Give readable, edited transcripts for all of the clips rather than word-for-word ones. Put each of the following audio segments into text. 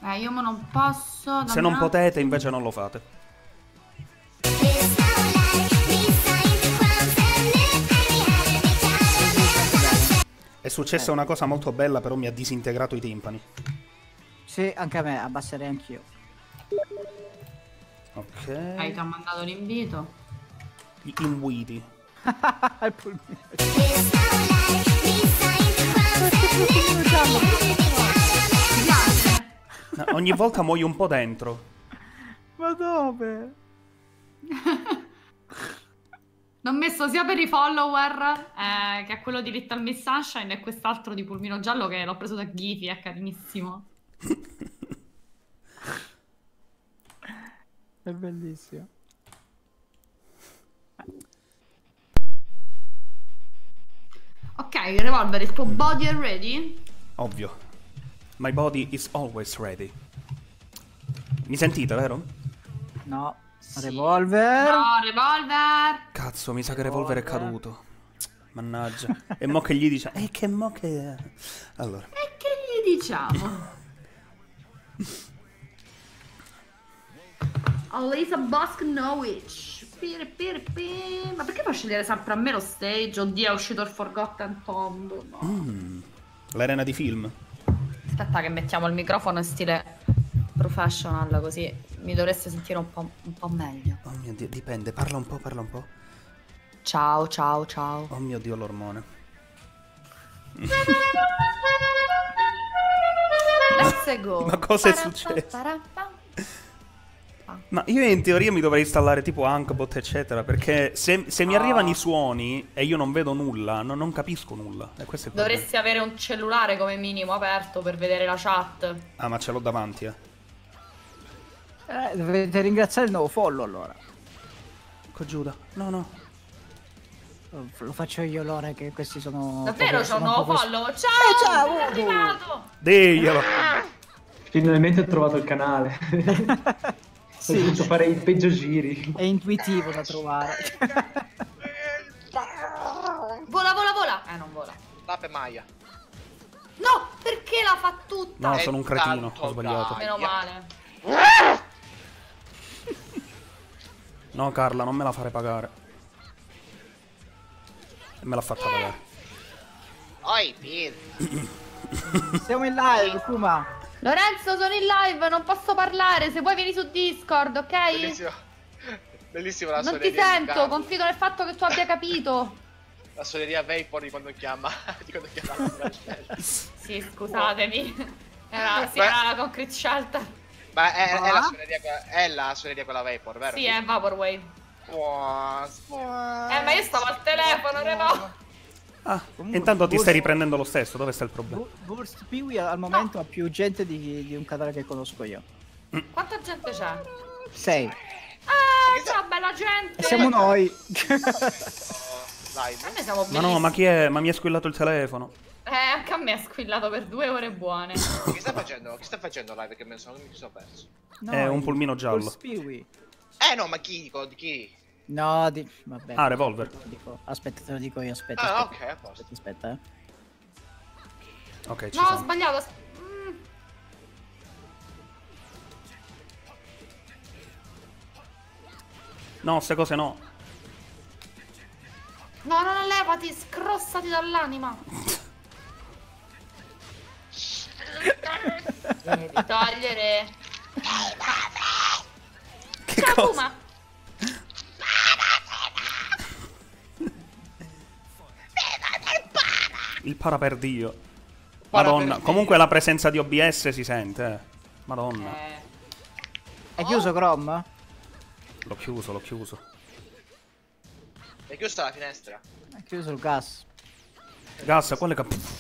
Io ma non posso. Se non potete, invece non lo fate. È successa una cosa molto bella, però mi ha disintegrato i timpani. Sì, anche a me, abbasserei anch'io. Ok. Ti ho mandato l'invito. Gli imbuiti. Il pulmino. No, ogni volta muoio un po' dentro. Ma dove? L'ho messo sia per i follower che a quello di Little Miss Sunshine e quest'altro di Pulmino Giallo che l'ho preso da Giphy, è carinissimo. È bellissimo. Ok, Revolver, il tuo body è ready? Ovvio. My body is always ready. Mi sentite, vero? No. Sì. Revolver. No, Revolver. Cazzo, mi sa che Revolver è caduto. Mannaggia. E mo che gli dice... che mo che... Allora. E che gli diciamo? Alisa Bosk Norwich. Ma perché fa scegliere sempre a me lo stage? Oddio, è uscito il Forgotten Tomb. No. L'arena di film. Aspetta che mettiamo il microfono in stile professional, così mi dovreste sentire un po' meglio. Oh mio Dio, dipende. Parla un po', parla un po'. Ciao, ciao, ciao. Oh mio Dio, l'ormone. Let's go. Ma cosa è successo? Ma io in teoria mi dovrei installare tipo Ankbot eccetera, perché se mi arrivano i suoni e io non vedo nulla, non capisco nulla. E questo è Dovresti avere un cellulare come minimo aperto per vedere la chat. Ah, ma ce l'ho davanti, Dovete ringraziare il nuovo follow allora. Giuda. No. Lo faccio io allora che questi sono... Davvero c'è un nuovo follow? Ciao! ciao! È arrivato! Diglielo! Finalmente ho trovato il canale. Sì. Ho dovuto fare i peggio giri. È intuitivo da trovare. Vola, vola, vola! Non vola. Tappe Maya. No, perché la fa tutta? No, sono un cretino, ho sbagliato. Meno male. No, Carla, non me la fare pagare. E me l'ha fatta pagare. Oi, Pir. Siamo in live, Kuma. Lorenzo, sono in live, non posso parlare. Se vuoi vieni su Discord, ok? Bellissima la Non suoneria. ti sento, confido nel fatto che tu abbia capito. La suoneria Vapor di quando chiama. Di quando chiama la scelta. Sì, scusatemi. Era con Crit Shelter. Ma è la suoneria con la Vapor, vero? Sì, è Vaporwave. Ma io stavo al telefono, Revo. Ah, intanto ti stai riprendendo lo stesso, dove sta il problema? Burst Peewee al momento ha più gente di un canale che conosco io. Quanta gente c'è? 6. Ah, ciao bella gente. E siamo noi. Dai, Noi siamo Ma no, ma chi è? Ma mi ha squillato il telefono. Anche a me ha squillato per 2 ore buone. Che sta facendo? Che sta facendo live? Che mi sono perso. No, È un pulmino giallo. Burst Peewee. No, ma chi? Di chi? No, vabbè. Ah, Revolver. Aspetta, te lo dico io, aspetta. Ah, aspetta. ok, a posto. Aspetta, Ok, ci No, ho sono. sbagliato. No, queste cose no. No, non levati, scrossati dall'anima. Devi togliere. Che Ciao, cosa? Puma. Il para per Dio. Para Madonna, per Dio. comunque la presenza di OBS si sente, Madonna. Hai chiuso Chrome? L'ho chiuso, l'ho chiuso. È chiusa la finestra. Hai chiuso il gas. Gas, quale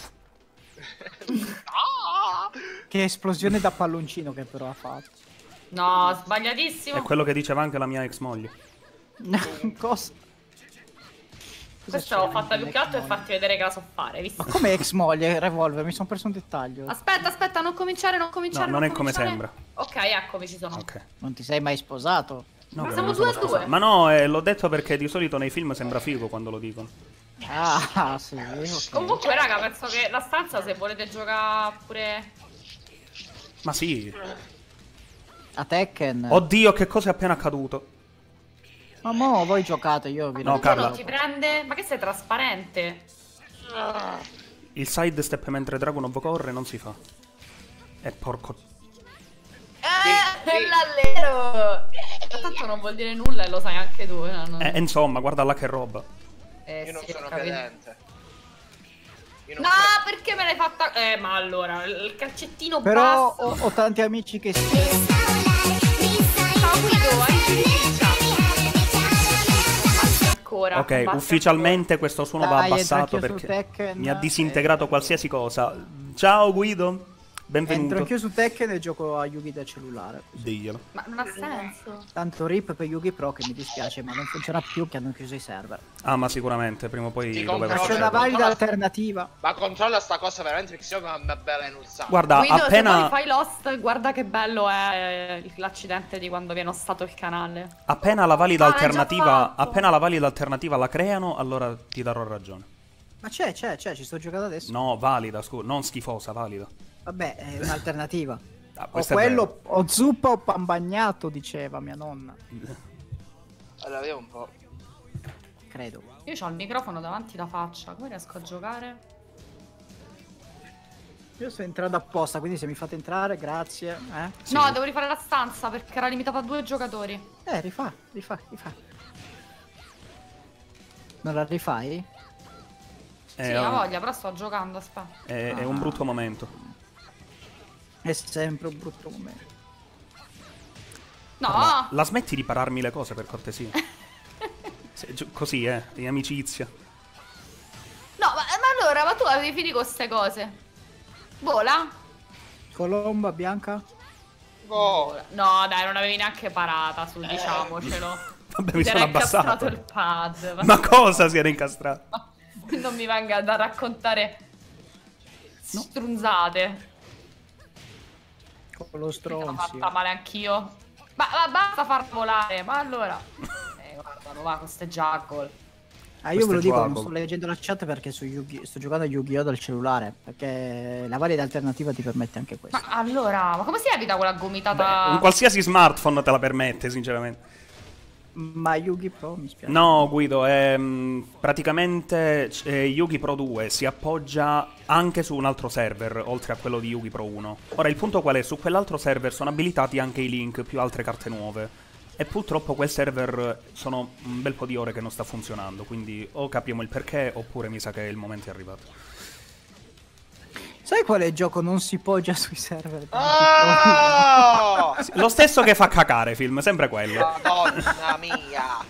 Che esplosione da palloncino che però ha fatto. No, sbagliatissimo. È quello che diceva anche la mia ex moglie. Cosa? Questa l'ho fatta più che altro per farti vedere che la so fare, visto? Ma come ex moglie, Revolver? Mi sono perso un dettaglio. Aspetta, non cominciare, non cominciare. No, non è come cominciare. sembra. Ok, eccomi, ci sono. Ok. Non ti sei mai sposato? No, Ma che siamo non mi sono 2 a 2. sposato. Ma no, l'ho detto perché di solito nei film sembra figo quando lo dicono. Ah, sì, ok. Comunque, raga, penso che la stanza, se volete giocare pure Ma sì. A Tekken. Oddio, che cosa è appena accaduto? Ma mo voi giocate, io vi No, Carla. Non ti prende? Ma che sei trasparente? Il sidestep mentre Dragunov corre non si fa. E porco... L'allero! Tanto non vuol dire nulla e lo sai anche tu. insomma, guarda là che roba. Io non sì, sono ho capito. credente. Io non No, credo. perché me l'hai fatta? Ma allora, il calcettino Però basso. ho tanti amici che si... Ciao Guido, ancora. Ok, basta ufficialmente questo suono va Dai, abbassato entra anch'io su perché Tekken, mi ha disintegrato qualsiasi cosa. Ciao Guido, Entro benvenuto. anch'io su Tekken e gioco a Yugi da cellulare. Diglielo. Ma non ha senso. Tanto rip per Yugi Pro che mi dispiace, ma non funziona più che hanno chiuso i server. Ah, ma sicuramente, prima o poi Ti doveva compro- C'è succedere. una valida Controlla- alternativa. Ma controlla sta cosa veramente perché se no mi bella un sacco. Guarda, Guido, se appena, poi fai Lost, guarda che bello è l'accidente di quando viene stato il canale. appena la valida Ah, l'hai già alternativa, fatto. appena la valida alternativa la creano, allora ti darò ragione. Ma c'è, ci sto giocando adesso. No, valida, scusa, non schifosa, valida. Vabbè, è un'alternativa. Ah, O questo è quello, o zuppa o pan bagnato, diceva mia nonna. Allora, vediamo un po'. Credo. Io ho il microfono davanti alla faccia, come riesco a giocare? Io sto entrando apposta, quindi se mi fate entrare, grazie. Sì. No, devo rifare la stanza perché era limitata a 2 giocatori. Rifà. Non la rifai? È, Sì, ha voglia, però sto giocando, aspetta. è un brutto momento. È sempre un brutto momento. No! La smetti di pararmi le cose per cortesia? Così, in amicizia. No, ma allora, ma tu avevi finito con queste cose? Vola? Colomba bianca? Oh, Vola. No, dai, non avevi neanche parata su, diciamocelo. Vabbè, mi Si sono era incastrato abbassato. il pad. Ma cosa si era incastrato? Non mi venga da raccontare strunzate. Con lo L'ho stronzio. fatta male anch'io. Ma basta far volare, ma allora. Guarda, non va con ste juggle. Io ve lo Questo è dico, non gioco. sto leggendo la chat perché sto giocando a Yu-Gi-Oh! Dal cellulare. Perché la valida alternativa ti permette anche questo. Ma allora, ma come si evita quella gomitata? Un qualsiasi smartphone te la permette, sinceramente. Ma Yugi Pro mi spiace. No, Guido, praticamente Yugi Pro 2 si appoggia anche su un altro server, oltre a quello di Yugi Pro 1. Ora, il punto qual è? Su quell'altro server sono abilitati anche i link più altre carte nuove. E purtroppo quel server sono un bel po' di ore che non sta funzionando, quindi o capiamo il perché, oppure mi sa che il momento è arrivato. Sai quale gioco non si poggia sui server? oh! Lo stesso che fa cacare, film, sempre quello. Madonna mia.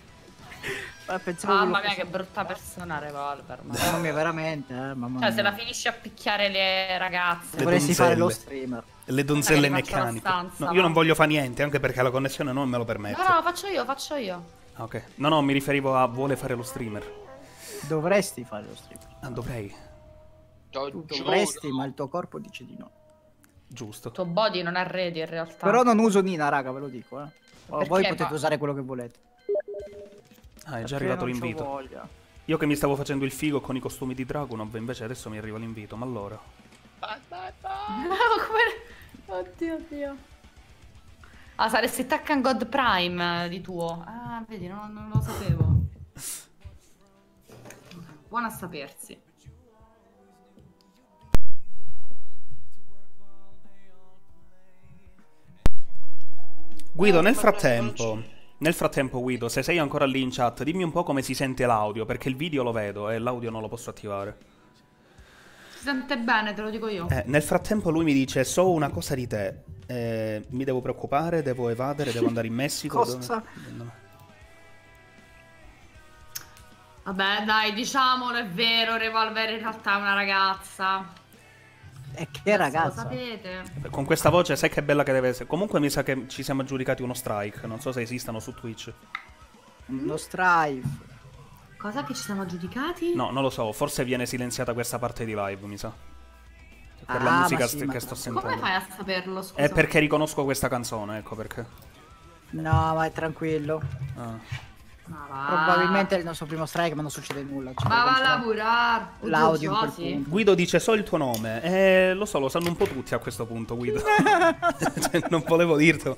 Pensavo Mamma quello mia, che brutta persona Revolver. Ma... Mamma mia, veramente, mamma Cioè, se mia. la finisci a picchiare le ragazze. Le Dovresti fare lo donzelle. streamer. Le donzelle Magari faccio la meccaniche. stanza, No, io va. non voglio fare niente, anche perché la connessione non me lo permette. No, faccio io. Ah, ok. No, mi riferivo a vuole fare lo streamer. Dovresti fare lo streamer. Ah, dovrei. Tu dovresti, ma il tuo corpo dice di no. Giusto. Il tuo body non è ready in realtà. Però non uso Nina, raga, ve lo dico, Voi Perché? potete usare quello che volete. Ah, è già Perché arrivato non c'ho l'invito. voglia. Io che mi stavo facendo il figo con i costumi di Dragunov, invece adesso mi arriva l'invito, ma allora... No, come... Oddio. Ah, saresti Tekken God Prime di tuo. Ah, vedi, non lo sapevo. Buona a sapersi. Guido, nel frattempo, Guido, se sei ancora lì in chat, dimmi un po' come si sente l'audio, perché il video lo vedo e l'audio non lo posso attivare. Si sente bene, te lo dico io. Nel frattempo lui mi dice, so una cosa di te, mi devo preoccupare, devo evadere, devo andare in Messico. Cosa? Vabbè, dai, diciamolo, è vero, Revolver in realtà è una ragazza. E che Lo ragazza? sapete? Con questa voce sai che bella che deve essere. Comunque mi sa che ci siamo aggiudicati uno strike, non so se esistano su Twitch. Lo strife. Cosa che ci siamo aggiudicati? No, non lo so, forse viene silenziata questa parte di live, mi sa. Per Ah, la musica ma sì, ma- che sto Come sentendo. fai a saperlo, scusa? È perché riconosco questa canzone, ecco perché. No, vai tranquillo. Ah. Ma va. Probabilmente è il nostro primo strike, ma non succede nulla. Cioè, Ma va a penso- lavorare. L'audio in quel Josie. punto. Guido dice so il tuo nome. Lo so, lo sanno un po' tutti a questo punto, Guido. Cioè, non volevo dirtelo.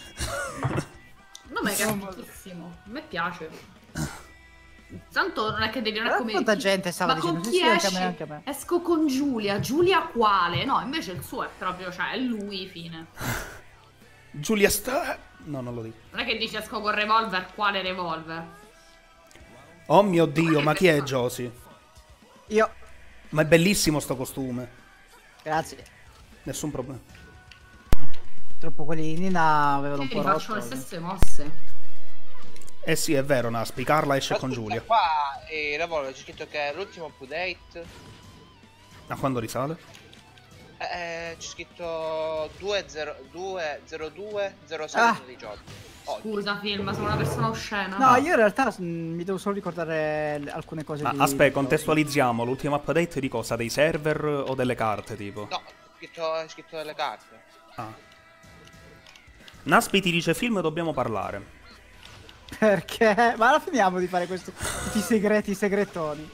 Nome cattivissimo. A me piace. Tanto non è che devi, non è Ma come... quanta gente stava Ma dicendo, con sì, chi sì, anche a esci? me, anche a me. Esco con Giulia. Giulia quale? No, invece il suo è proprio, cioè, è lui, fine. Giulia sta... No, non lo dico. Non è che dici esco con revolver, quale revolver? Oh mio Dio, ma chi è Josie? Io, Ma è bellissimo sto costume. grazie. Nessun problema. Troppo quelli di Nina avevano un Sì, po' faccio rotto. le stesse mosse. Eh sì, è vero, Naspi. Carla esce Ma con scusa, Giulia. Qua Revolver c'è scritto che è l'ultimo update. A quando risale? C'è scritto 20206 Ah. 2018. Oggi. Scusa, film, sono una persona oscena. No, io in realtà mi devo solo ricordare alcune cose Ma di... aspetta, contestualizziamo. L'ultimo update di cosa? Dei server o delle carte, tipo? No, è scritto delle carte. Ah. Naspi ti dice film dobbiamo parlare. Perché? Ma la finiamo di fare questi segretoni.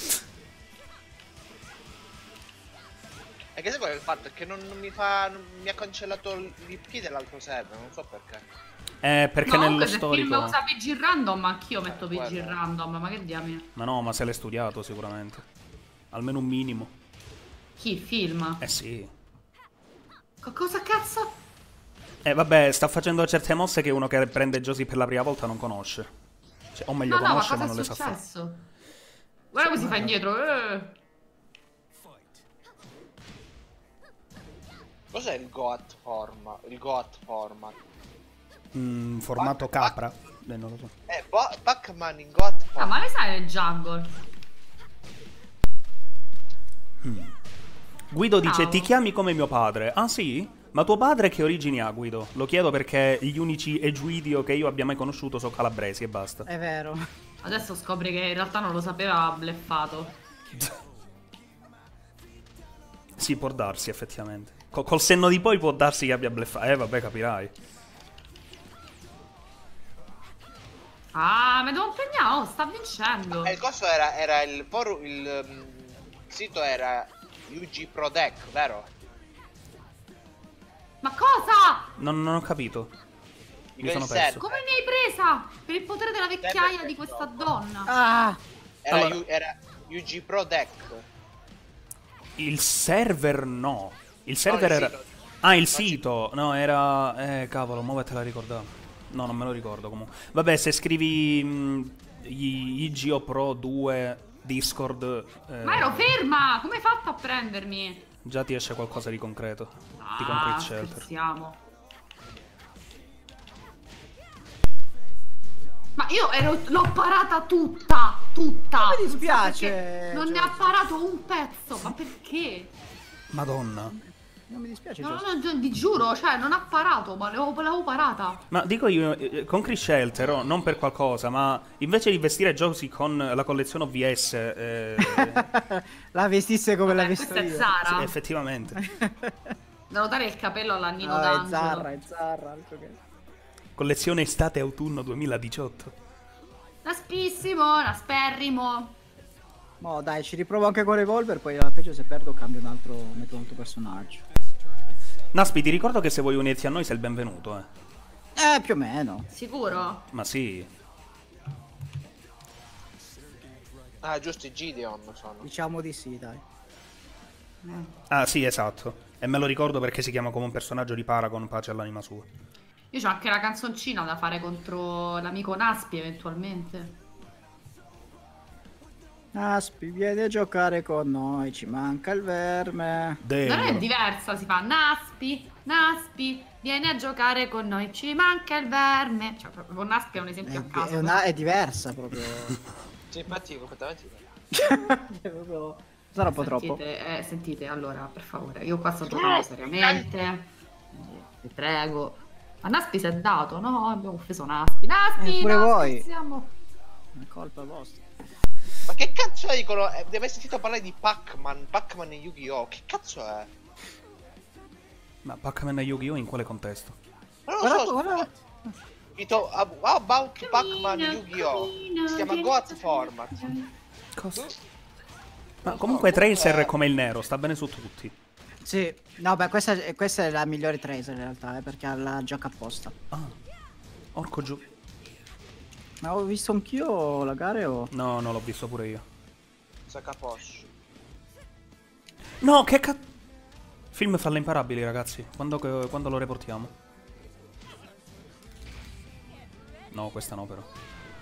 E che se poi il fatto è che non mi ha cancellato l'IP dell'altro server, non so perché. Perché No, nello comunque se il film storico... usa PG random, anch'io metto PG Guarda. random, ma che diamine? Ma no, ma se l'hai studiato sicuramente. Almeno un minimo. Chi? Film? Eh sì. Cosa cazzo? Vabbè, sta facendo certe mosse che uno che prende Josie per la prima volta non conosce. Cioè, o meglio, No, no, ma conosce cosa ma è non le sa fare. successo? Guarda come si fa indietro. Cos'è il Goat format? Il Goat format? Formato capra. Non lo so. Pac-Man in Goat Ah, format. ma le sai le jungle? Guido dice, Ciao. ti chiami come mio padre. Ah sì? Ma tuo padre che origini ha, Guido? Lo chiedo perché gli unici Egidio che io abbia mai conosciuto sono calabresi e basta. È vero. Adesso scopri che in realtà non lo sapeva, ha bleffato. Sì, può darsi, effettivamente. Col senno di poi può darsi che abbia bleffato. Vabbè, capirai. Ah, mi devo impegnare, oh, sta vincendo. Il coso era il forum, il sito era UG Pro Deck, vero? Ma cosa? Non ho capito. Mi Il sono server. perso. Come mi hai presa? Per il potere della vecchiaia di questa donna. Ah! Era UG Pro Deck. Il server no. Il server il era... sito. Ah, il No, sito. No, era... cavolo, mo te la ricordavo. No, non me lo ricordo comunque. Vabbè, se scrivi IGO Pro 2 Discord... Ma ero ferma! Come hai fatto a prendermi? già ti esce qualcosa di concreto. Di Concrete Shelter. Scherziamo. Ma io l'ho parata tutta! Tutta! Non mi Non so dispiace, perché non ne Giorgio. ha parato un pezzo, ma perché? Madonna. Non mi dispiace, No, Giorgio. no, ti giuro, cioè non ha parato, ma l'avevo parata. Ma dico io, Concrete Shelter, oh, non per qualcosa, ma invece di vestire Josie con la collezione OVS... La vestisse come la vesto Questa è io. Zara. sì, effettivamente. Devo dare il capello alla Nino No, è d'Angelo. Zarra, è Zarra. Altro che... Collezione estate-autunno 2018. Naspissimo, nasperrimo. Mo dai, ci riprovo anche con Revolver, poi alla peggio se perdo cambio metto un altro personaggio. Naspi, ti ricordo che se vuoi unirti a noi sei il benvenuto, eh. Più o meno. Sicuro? Ma sì. Ah, giusto, i Gideon sono. Diciamo di sì, dai. Ah, sì, esatto. E me lo ricordo perché si chiama come un personaggio di Paragon, pace all'anima sua. Io c'ho anche la canzoncina da fare contro l'amico Naspi eventualmente. Naspi, vieni a giocare con noi, ci manca il verme. Non è Degno. diversa, si fa Naspi, Naspi, vieni a giocare con noi, ci manca il verme. Cioè, proprio con Naspi è un esempio a caso. È diversa proprio. Sì, infatti completamente. È proprio- Sarà un po' troppo. Sentite, allora, per favore, io qua sto giocando seriamente. Vi prego. Ma Naspi si è dato, no? Abbiamo offeso Naspi. Naspi, Pure no, voi. scherziamo. È colpa vostra. Ma che cazzo è? Dicono, deve aver sentito parlare di Pac-Man e Yu-Gi-Oh! Che cazzo è? Ma Pac-Man e Yu-Gi-Oh! In quale contesto? Ma non lo so, Guarda. About Pac-Man Yu-Gi-Oh! Si chiama Goat Format. Cosa? Ma comunque Tracer è come il nero, sta bene su tutti. Sì, no, beh, questa è la migliore Tracer in realtà, perché la gioca apposta. Ah, orco giù. Ma ho visto anch'io la gara o... No, no, l'ho visto pure io. Sakaposh. No, che cazzo. Film falle imparabili, ragazzi. Quando lo reportiamo? No, questa no, però.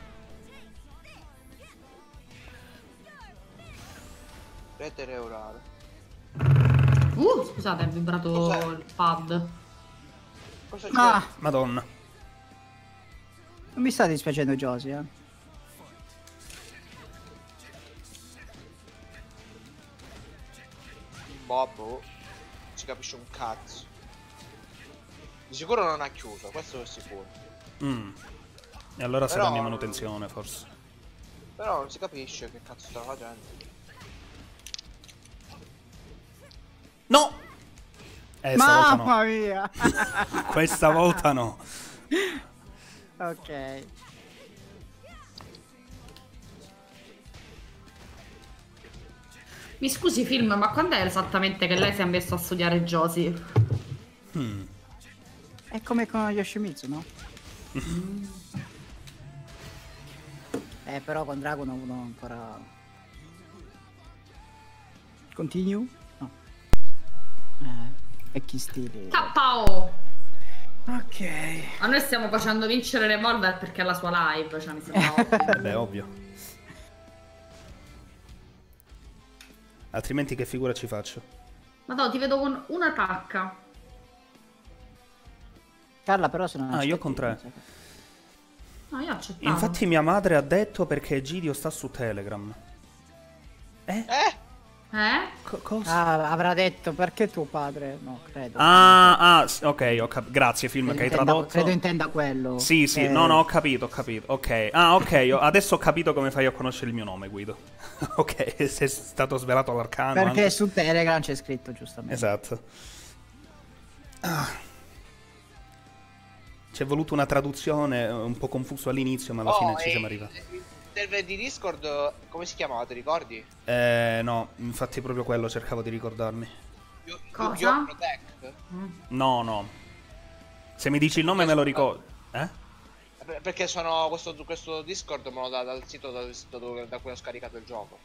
Rete neurale. Scusate, è vibrato Cos'è? il pad. Cosa c'è? Ah, Madonna. non mi sta dispiacendo Josie, eh. Bobo. Si capisce un cazzo. Di sicuro non ha chiuso, questo è sicuro. E allora Però- sarà in manutenzione, forse. Però non si capisce che cazzo sta facendo. No! Stavolta no. Mamma mia! Questa volta no. Ok. Mi scusi, film, ma quando è esattamente che lei si è messo a studiare Josie? È come con Yoshimitsu, no? Però con Dragon uno ancora... Continue? No. Vecchi stili. KO! Ok. Ma noi stiamo facendo vincere Revolver perché è la sua live, cioè mi sembra ovvio. Beh, ovvio. Altrimenti che figura ci faccio? Madonna, ti vedo con una tacca. Carla però se non Ah, io accetti, con 3. non so che- No, io ho accettato. Infatti mia madre ha detto perché Egidio sta su Telegram. Eh? Cosa? Ah, avrà detto perché tuo padre? No, credo. Ok, grazie film che hai tradotto. Credo intenda quello. Sì, no, ho capito. Ok. Ok, adesso ho capito come fai a conoscere il mio nome, Guido. Ok, se è stato svelato l'arcano. Perché anche. su Telegram c'è scritto giustamente. Esatto. C'è voluto una traduzione un po' confuso all'inizio, ma alla fine ci siamo arrivati. Il server di Discord, come si chiamava, ti ricordi? No, infatti proprio quello cercavo di ricordarmi. Cosa? Yu-Gi-Oh! Protect? No. Se mi dici il nome me lo ricordo. Perché sono questo Discord me lo dà dal sito da cui ho scaricato il gioco.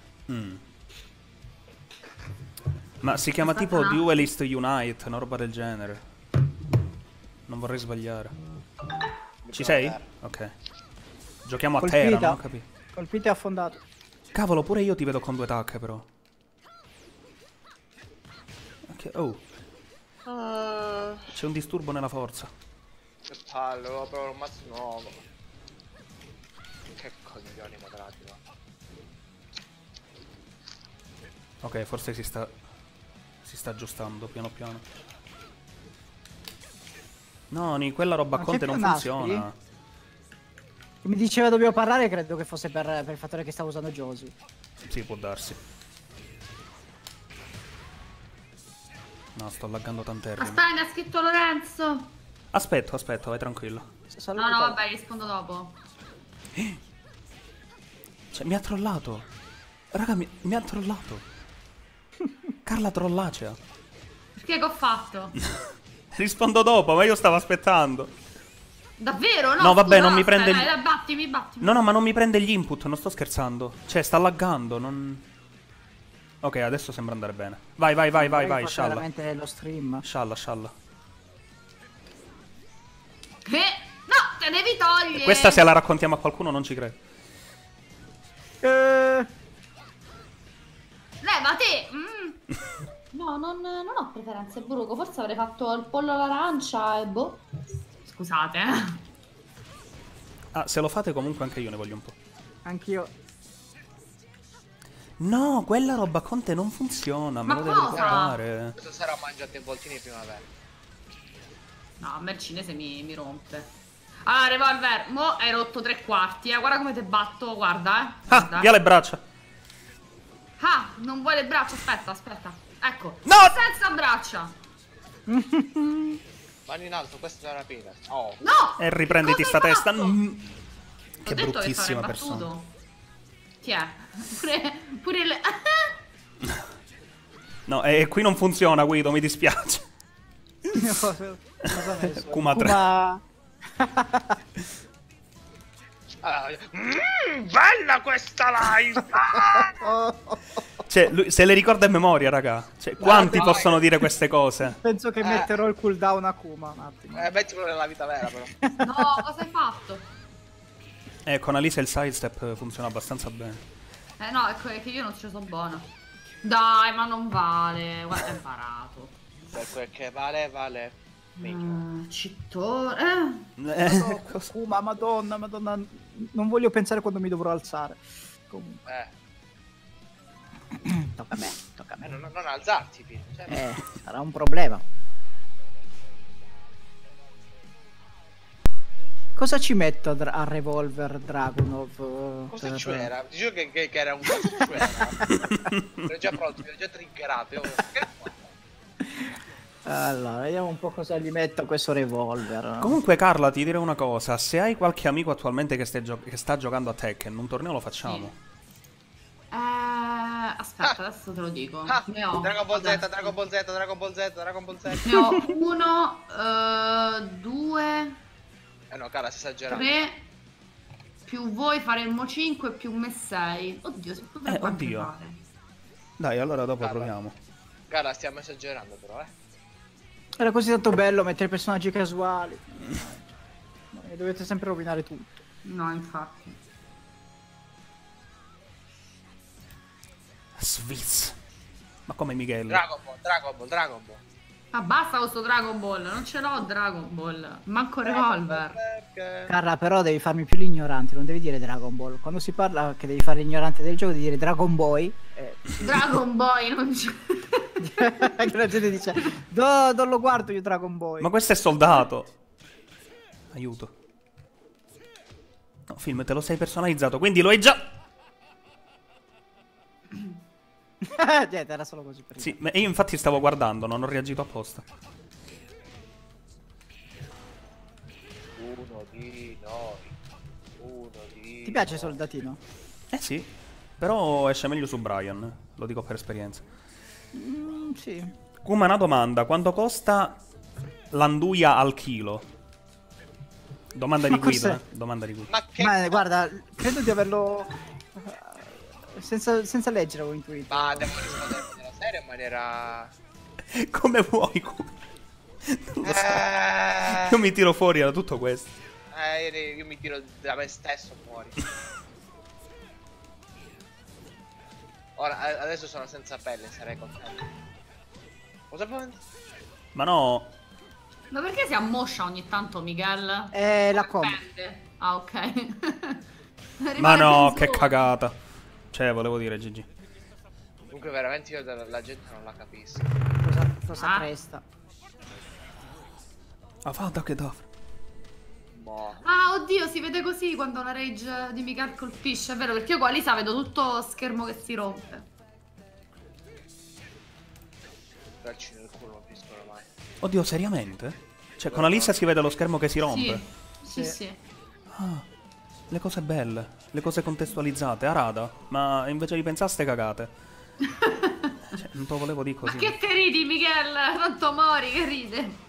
Ma si chiama Questa tipo no. Duelist Unite, una roba del genere. Non vorrei sbagliare. Ci sei? Ok. Giochiamo a terra, non ho capito. Colpito e affondato. Cavolo, pure io ti vedo con 2 tacche, però. Ok, oh. C'è un disturbo nella forza. Che palle, avevo proprio un mazzo nuovo. Che coglioni quadrati, va. Ok, forse si sta aggiustando piano piano. No, quella roba a Ma Conte c'è non più funziona. Mi diceva dobbiamo parlare, credo che fosse per il fattore che stavo usando Josie. Sì, può darsi. No, sto laggando tant'errimo. Aspetta, mi ha scritto Lorenzo. Aspetta, vai tranquillo. No, vabbè, rispondo dopo. Cioè, mi ha trollato. Raga, mi ha trollato. Carla trollacea. Perché che ho fatto? Rispondo dopo, ma io stavo aspettando. Davvero? No, No, vabbè, scusa, non mi prende dai, battimi. No, ma non mi prende gli input, non sto scherzando. Cioè, sta laggando, non... Ok, adesso sembra andare bene. Vai, scialla. Veramente lo stream. Scialla. No, te devi togliere. Questa se la raccontiamo a qualcuno non ci credo. Levati. No, non ho preferenze, Bruco. Forse avrei fatto il pollo all'arancia e boh. Scusate, Ah, se lo fate comunque anche io ne voglio un po'. Anch'io. No, quella roba con te non funziona, me Ma lo devi cosa? ricordare. Questa sera ho mangiato i voltini di primavera. No, a me il cinese mi rompe. Allora, Revolver, mo hai rotto 3/4, Guarda come te batto, guarda, Guarda. Via le braccia. Ah, non vuoi le braccia? Aspetta. Ecco. No! Senza braccia. Mani in alto, questa è una rapina. Oh. No! E riprenditi Cosa sta hai testa. fatto? Che Ho detto bruttissima che persona. battuto. Chi è? Pure le... No, e qui non funziona, Guido, mi dispiace. Cosa ha messo? Kuma 3. Bella questa live! Cioè, lui se le ricorda in memoria, raga. Cioè, quanti dai. possono dire queste cose? Penso che metterò il cooldown a Kuma un attimo. Mettilo nella vita vera, però. No, cosa hai fatto? Con Alisa il sidestep funziona abbastanza bene. No, ecco che io non ci sono buona. Dai, ma non vale. Guarda, è imparato. Per quel che vale. Minchia. Cittore. Cosa? Kuma, madonna, non voglio pensare quando mi dovrò alzare. Comunque, tocca a me. Non alzarti, Pino. Cioè, Sarà un problema. Cosa ci metto a Revolver Dragunov? cosa c'era? Dicevo che era un cosa c'era. Ero già pronto, mi ero già triggerato. Io... Allora, vediamo un po' cosa gli metto a questo Revolver. No? Comunque, Carla, ti direi una cosa. Se hai qualche amico attualmente che sta giocando a Tekken, un torneo lo facciamo. Aspetta, adesso te lo dico. Ne ho. Dragon Ball Z, adesso. Dragon Ball Z, Dragon Ball Z, Dragon Ball Z. Ne ho 1, 2, No, cara, stai esagerando. 3. Più voi faremmo 5 più me 6. Oddio, si potrebbe anche oddio. fare. Dai, allora dopo Carla. proviamo. Cara, stiamo esagerando, però, Era così tanto bello mettere personaggi casuali. Mi dovete sempre rovinare tutto. No, infatti. Sviz. Ma come Miguel? Dragon Ball. Ma basta con sto Dragon Ball. Non ce l'ho Dragon Ball. Manco Revolver. Perché? Carla, però devi farmi più l'ignorante, non devi dire Dragon Ball. Quando si parla che devi fare l'ignorante del gioco, devi dire Dragon Boy. Dragon Boy non c'è. Che la gente dice, non lo guardo io Dragon Boy. Ma questo è soldato. Aiuto. No, film, te lo sei personalizzato, quindi lo hai già... Niente, era solo così per Sì, ma io infatti stavo guardando, non ho reagito apposta. Uno di noi. Ti piace Soldatino? Eh sì, però esce meglio su Brian, lo dico per esperienza. Sì. Kuma, una domanda, quanto costa l'anduia al chilo? Domanda di Ma guida, cos'è? domanda di guida. Ma che Ma guarda, credo di averlo... senza leggere avevo intuito. Ma devo rispondere nella serie in maniera... Come vuoi, Kuma? Non lo so. Io mi tiro fuori da tutto questo. Io mi tiro da me stesso fuori. Ora, adesso sono senza pelle, sarei contento. Cosa fai? Ma no, Ma perché si ammoscia ogni tanto Miguel? La combo. Pende. Ah, ok. ma Rimane no, più che solo. cagata. Cioè, volevo dire, GG. Comunque veramente io la gente non la capisco. Cosa Ah. cresta. Ah, vada che da. Boh. Ah, oddio, si vede così quando la rage di Miguel colpisce, è vero, perché io qua Lisa vedo tutto schermo che si rompe. Calci nel culo non finiscono mai. Oddio, seriamente? Cioè, con Alisa si vede lo schermo che si rompe. Sì, sì. Ah, le cose belle, le cose contestualizzate, Arada. Ma invece di pensaste cagate. Cioè, non te lo volevo dire Ma così. che te ridi, Miguel? Tanto Mori che ride.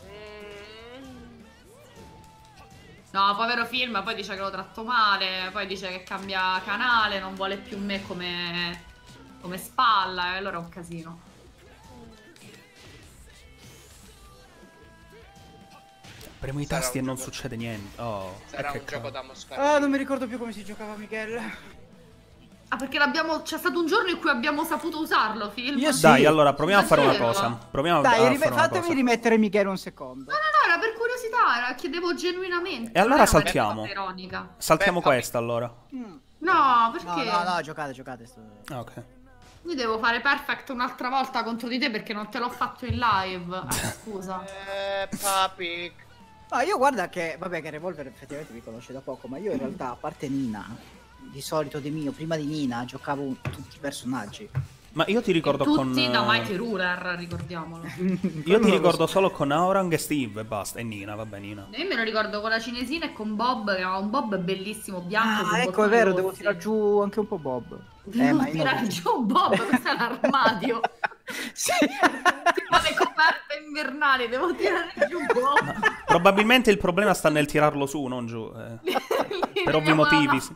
No, povero film, poi dice che lo tratto male, poi dice che cambia canale, non vuole più me come spalla, e allora è un casino. Premo i Sarà tasti e un non gioco- succede niente. Oh, Sarà che un gioco cavolo. da moscare. Ah, non mi ricordo più come si giocava, Michele. Ah, perché l'abbiamo. C'è stato un giorno in cui abbiamo saputo usarlo, film. Io sì. Dai, allora, proviamo a fare una Davvero? cosa. Proviamo a Dai, fare una fatemi cosa. rimettere Michele un secondo. No, era per curiosità, chiedevo genuinamente. E allora non era una saltiamo. risposta ironica. Saltiamo Beh, vabbè. questa, allora. No, No, perché? no, giocate. Ah, ok. Io devo fare perfect un'altra volta contro di te perché non te l'ho fatto in live. Scusa. Papi. No, io guarda che, vabbè, che Revolver effettivamente mi conosce da poco, ma io in realtà, a parte Nina, di solito prima di Nina, giocavo tutti i personaggi. Ma io ti ricordo Tutti con... da Mighty Ruler, ricordiamolo. Io ti ricordo solo con Aurang e Steve e basta. E Nina, vabbè, Nina. Io me lo ricordo con la cinesina e con Bob, che aveva un Bob bellissimo, bianco. con Ah, ecco, è bottoni vero, rossi. devo tirare giù anche un po' Bob. Devo ma io tirare non- giù Bob, questo è l'armadio. Sì. Tipo le coperte invernali, devo tirare giù Bob. Probabilmente il problema sta nel tirarlo su, non giù. Per ovvi motivi. Sì.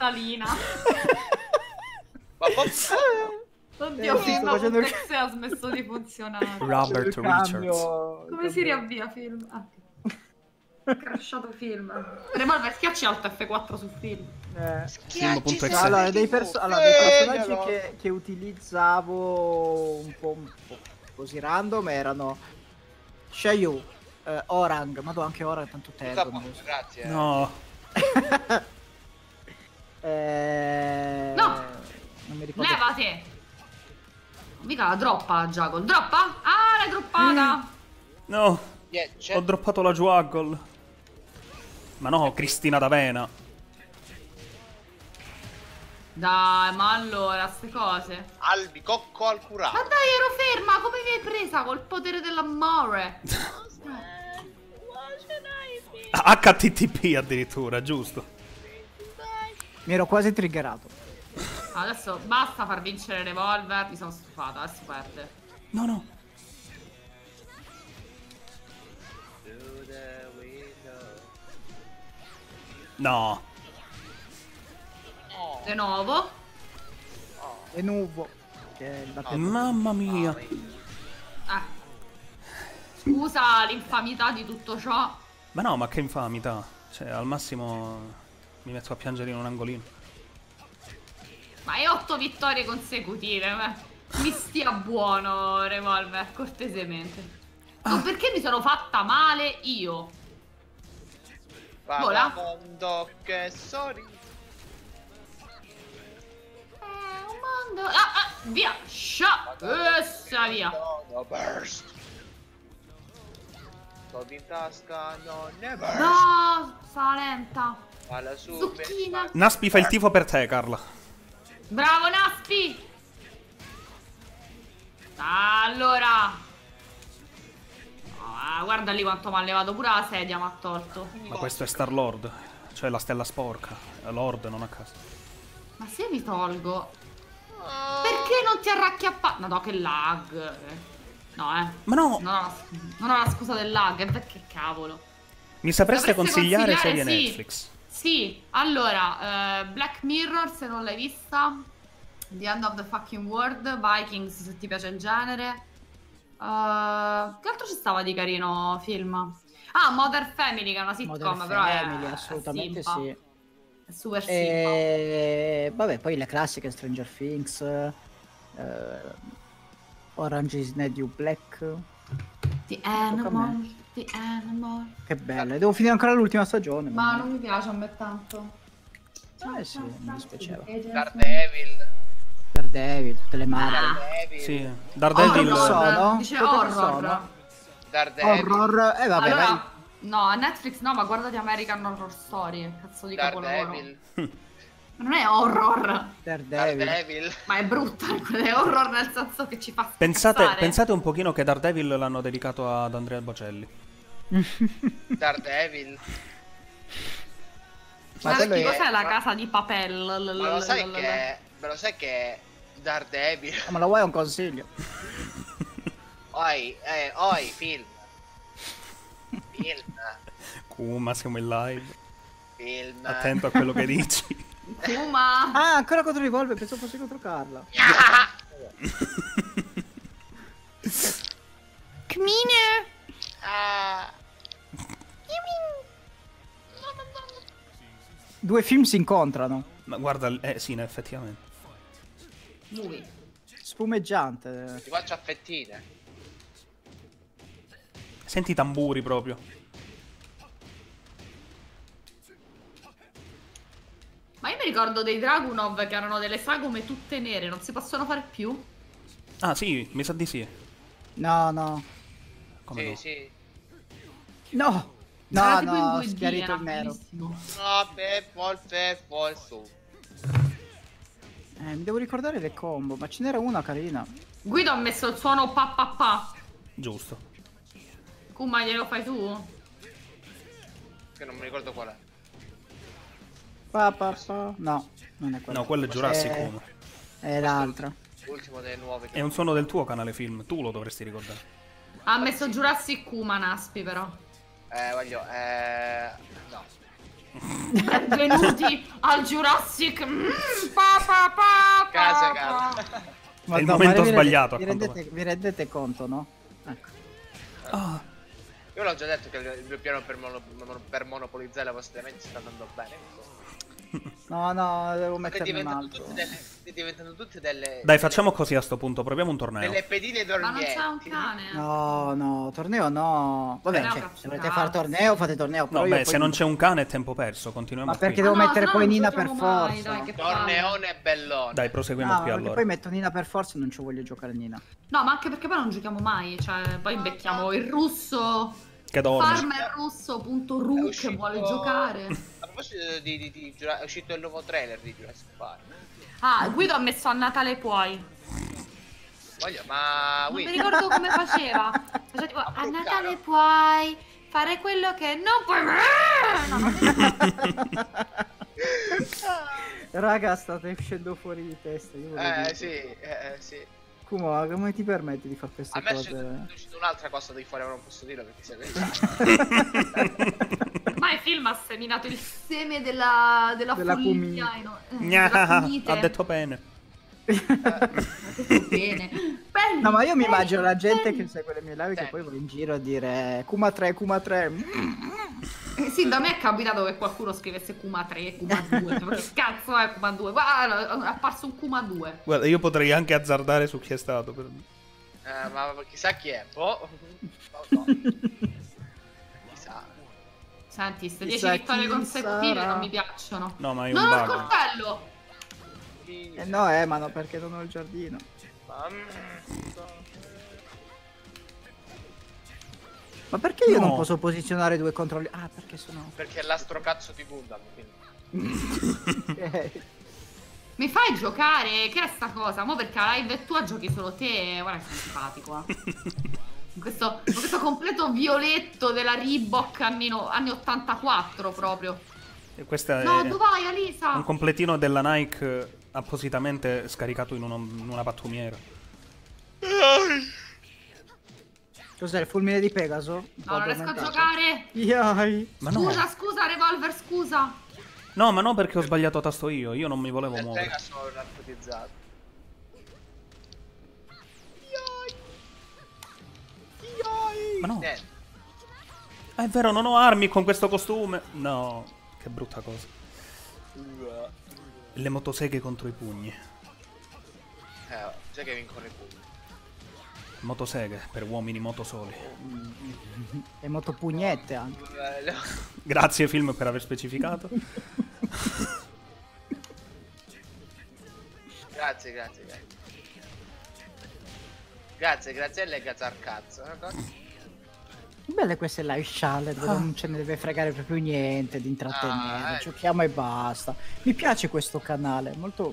Ma Oddio, sì, film sto facendo il- se ha smesso di funzionare. Robert Il Richards. cambio- Come si riavvia film? Ah, crashato film. Revolver schiacci Alt F4 su film. Film.exe. Allora, dei personaggi che utilizzavo un po' così random erano Shayu, Orang, ma anche Orang è tanto tempo. non lo so. Grazie. No. No! Non mi ricordo. Levate! Mica la droppa, Juggle. Droppa? Ah, l'hai droppata! No. C'è Ho droppato la Juggle. Ma no, Cristina d'Avena. Dai, ma allora, ste cose. albicocco al curato. Ma dai, ero ferma! Come mi hai presa col potere dell'amore? HTTP addirittura, giusto. Mi ero quasi triggerato. Adesso basta far vincere Revolver. Mi sono stufata, adesso perde. No, no. No. De nuovo. E Nuvo. Che è la Mamma mia. Scusa l'infamità di tutto ciò. Ma no, ma che infamità. Cioè, al massimo mi metto a piangere in un angolino. Ma è 8 vittorie consecutive. Mi stia buono, Revolver, cortesemente. Non perché mi sono fatta male io. Vola. Vagabondo che sorride. Un mondo. Via. Scia. Essa via. No, burst. Soldi in tasca, non ne burst. No, sta lenta. Alla su. Zucchina. Naspi fa il tifo per te, Carla. Bravo, Naspi. Allora. Guarda lì quanto mi ha levato pure la sedia, mi ha tolto. Ma questo è Star Lord. Cioè la stella sporca. È Lord, non a caso. Ma se mi tolgo. Perché non ti arracchiappa? No, che lag. No, Ma no! Non ho la scusa del lag, che cavolo. Mi sapreste consigliare consigliare, serie sì. Netflix? Sì, allora, Black Mirror se non l'hai vista, The End of the Fucking World, Vikings se ti piace il genere. Che altro ci stava di carino film? Ah, Modern Family, che è una sitcom, Modern però Family, è assolutamente simpa. sì. È super simpa. Vabbè, poi le classiche Stranger Things, Orange is the New Black. The Animal, The Animal. Che belle, devo finire ancora l'ultima stagione. Ma non mi piace a me tanto. Sì, mi dispiaceva. Daredevil. Daredevil, tutte le mare. Daredevil. Sì. Daredevil. Horror. sono? Dice Quante horror. sono? Daredevil. Horror, vabbè, Allora, no, a Netflix no, ma guardati American Horror Story, cazzo di capolavoro. Daredevil. Ma non è horror, Daredevil. Daredevil. ma è brutta, è horror nel senso che ci fa Pensate, scassare. pensate un pochino che Daredevil l'hanno dedicato ad Andrea Bocelli. Daredevil. Ma quello Senti, è- cos'è la casa di Papel? Ma lo sai che... Me lo sai che... Daredevil. Ma lo vuoi un consiglio? Oi, film. Film. Kuma, siamo in live. Film. Attento a quello che dici. Kuma. Ah, ancora contro Revolver, pensavo fosse contro Carla. Kmine. Ah. Due film si incontrano. Ma guarda, sì, effettivamente. Movie. Spumeggiante. Ti faccio a fettine. Senti i tamburi proprio. Ma io mi ricordo dei Dragunov che erano delle sagome tutte nere, non si possono fare più? Ah, sì, mi sa di sì. No, no. Come Sì, no? sì. No! No, Era tipo in no, 2D, schiarito era il nero. bellissimo. No, Pepol, su. Mi devo ricordare le combo, ma ce n'era una carina. Guido ha messo il suono pa pa pa. Giusto. Kuma glielo fai tu? Che non mi ricordo qual è. Pa pa pa. No, non è quella. No, quello è Jurassic Kuma. È l'altra. L'ultimo delle nuove. È un suono del tuo canale film, tu lo dovresti ricordare. Ha messo Jurassic Kuma Naspi però. Voglio. No. Benvenuti al Jurassic. Pa pa pa. Casa, casa. È il momento sbagliato. Vi rendete conto, no? Ecco. Ah, Io l'ho già detto che il mio piano per monopolizzare le vostre menti sta andando bene. No, devo metterne un altro. Diventano tutte delle. dai, facciamo così a sto punto, proviamo un torneo. Delle pedine Ma non dormienti. c'è un cane. No, torneo no. Vabbè, No, cioè, cazzo, se volete cazzo. fare torneo, fate torneo. però No, io beh, poi se non c'è un cane è tempo perso, continuiamo Ma qui. perché devo no, mettere se no poi non Nina per giochiamo mai, forza. dai, che palle. Torneone e bellone. Dai, proseguiamo No, qui perché allora. poi metto Nina per forza e non ci voglio giocare Nina. No, ma anche perché poi non giochiamo mai. Cioè, poi becchiamo il russo. Che dorme. Farmer russo.ru che vuole giocare. A proposito è uscito il nuovo trailer di Jurassic Park. Ah, Guido ha messo a Natale puoi. Voglio, ma Non mi Winnie, ricordo come faceva. Faceva tipo, a Natale puoi fare quello che non puoi. No, non Raga, state uscendo fuori di testa. Io volevo dire. sì. Kuma, come ti permetti di fare queste A me è cose? uscita un'altra cosa di fuori, ma non posso dirlo perché sia verità. Ma il film ha seminato il seme della follia. Gna, Della cunite. ha detto bene. Ha detto bene. Belli, No, ma io mi belli, immagino la gente belli. che segue le mie live che Sì. poi va in giro a dire Kuma 3, Kuma 3. Sì, da me è capitato che qualcuno scrivesse Kuma 3, Kuma 2. Ma che cazzo è Kuma 2? Guarda, è apparso un Kuma 2. Guarda, io potrei anche azzardare su chi è stato. Ma chissà chi è. Boh. Non lo so. Chissà. Senti, ste Chissà 10 vittorie chi consecutive sarà. non mi piacciono. No, ma è Non un ho il bug. coltello! No, ma no, perché non ho il giardino. Ma perché io No. non posso posizionare due controlli? Ah, perché sono... Perché è l'astro cazzo di Gundam. Quindi. Mi fai giocare? Che è sta cosa? Mo perché la live è tua, giochi solo te. Guarda che sei simpatico, con questo completo violetto della Reebok anni 84 proprio. E questa No, è dove vai, Alisa? un completino della Nike appositamente scaricato in una pattumiera. Cos'è, il fulmine di Pegaso? Un po' No, non riesco a addormentato. giocare. Yai. Ma no. Scusa, Revolver, scusa. No, ma no, perché ho sbagliato tasto io non mi volevo Il muovere. Pegaso sono narcotizzato. Ma no, Niente. è vero, non ho armi con questo costume. No, che brutta cosa. Le motoseghe contro i pugni. Sai che vincono i pugni. Motoseghe per uomini motosoli. E motopugnette anche. Grazie film per aver specificato. Grazie. Grazie a lei, Gazar cazzo. Belle queste live scialle dove non ce ne deve fregare proprio niente di intrattenere. Giochiamo e basta. Mi piace questo canale, molto...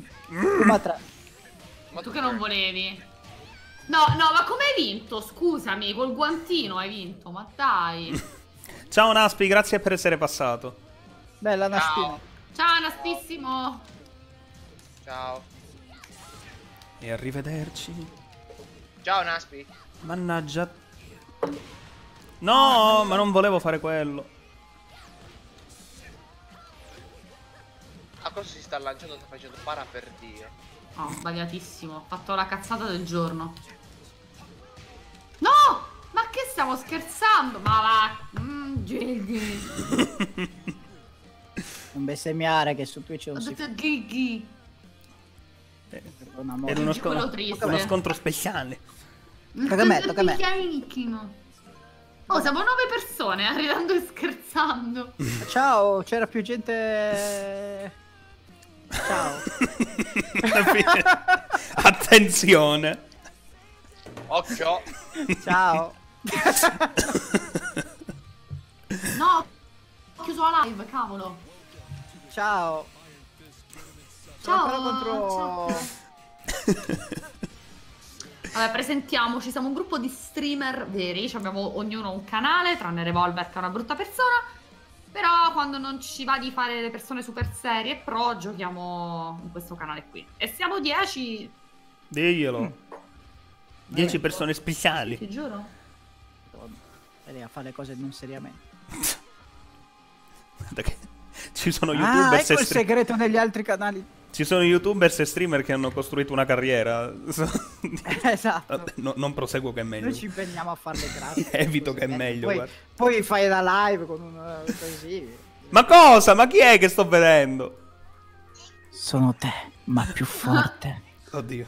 Tu che non volevi. No, ma come hai vinto? Scusami, col guantino hai vinto, ma dai. Ciao Naspi, grazie per essere passato. Bella Naspina. Ciao, Nastissimo. Ciao. E arrivederci. Ciao Naspi. Mannaggia. No, ma non volevo fare quello. A cosa si sta lanciando? Sta facendo para per Dio. No, sbagliatissimo. Ho fatto la cazzata del giorno. No! Ma che stiamo scherzando? Ma va. Gigi. Non bestemmiare che su Twitch non Ho si detto Gigi. perdona Ed amore. quello triste. uno scontro speciale. Tocca a me, tocca a me. Oh, siamo 9 persone, ridendo e scherzando. Ciao, c'era più gente... Ciao. Attenzione. Occhio. Ciao. No, ho chiuso la live, cavolo. Ciao. Ciao contro... Vabbè, presentiamoci, siamo un gruppo di streamer veri, abbiamo ognuno un canale, tranne Revolver che è una brutta persona, però quando non ci va di fare le persone super serie e pro, giochiamo in questo canale qui. E siamo 10... Diglielo. 10 persone speciali. Ti giuro? E lei a fare le cose non seriamente. Guarda che ci sono youtubers ecco il segreto negli altri canali. Ci sono youtubers e streamer che hanno costruito una carriera. Esatto. Vabbè, non proseguo che è meglio. Noi ci impegniamo a farle gratis. Evito che è meglio, Poi, guarda. poi fai la live con un così. Ma cosa? Ma chi è che sto vedendo? Sono te, ma più forte. Oddio.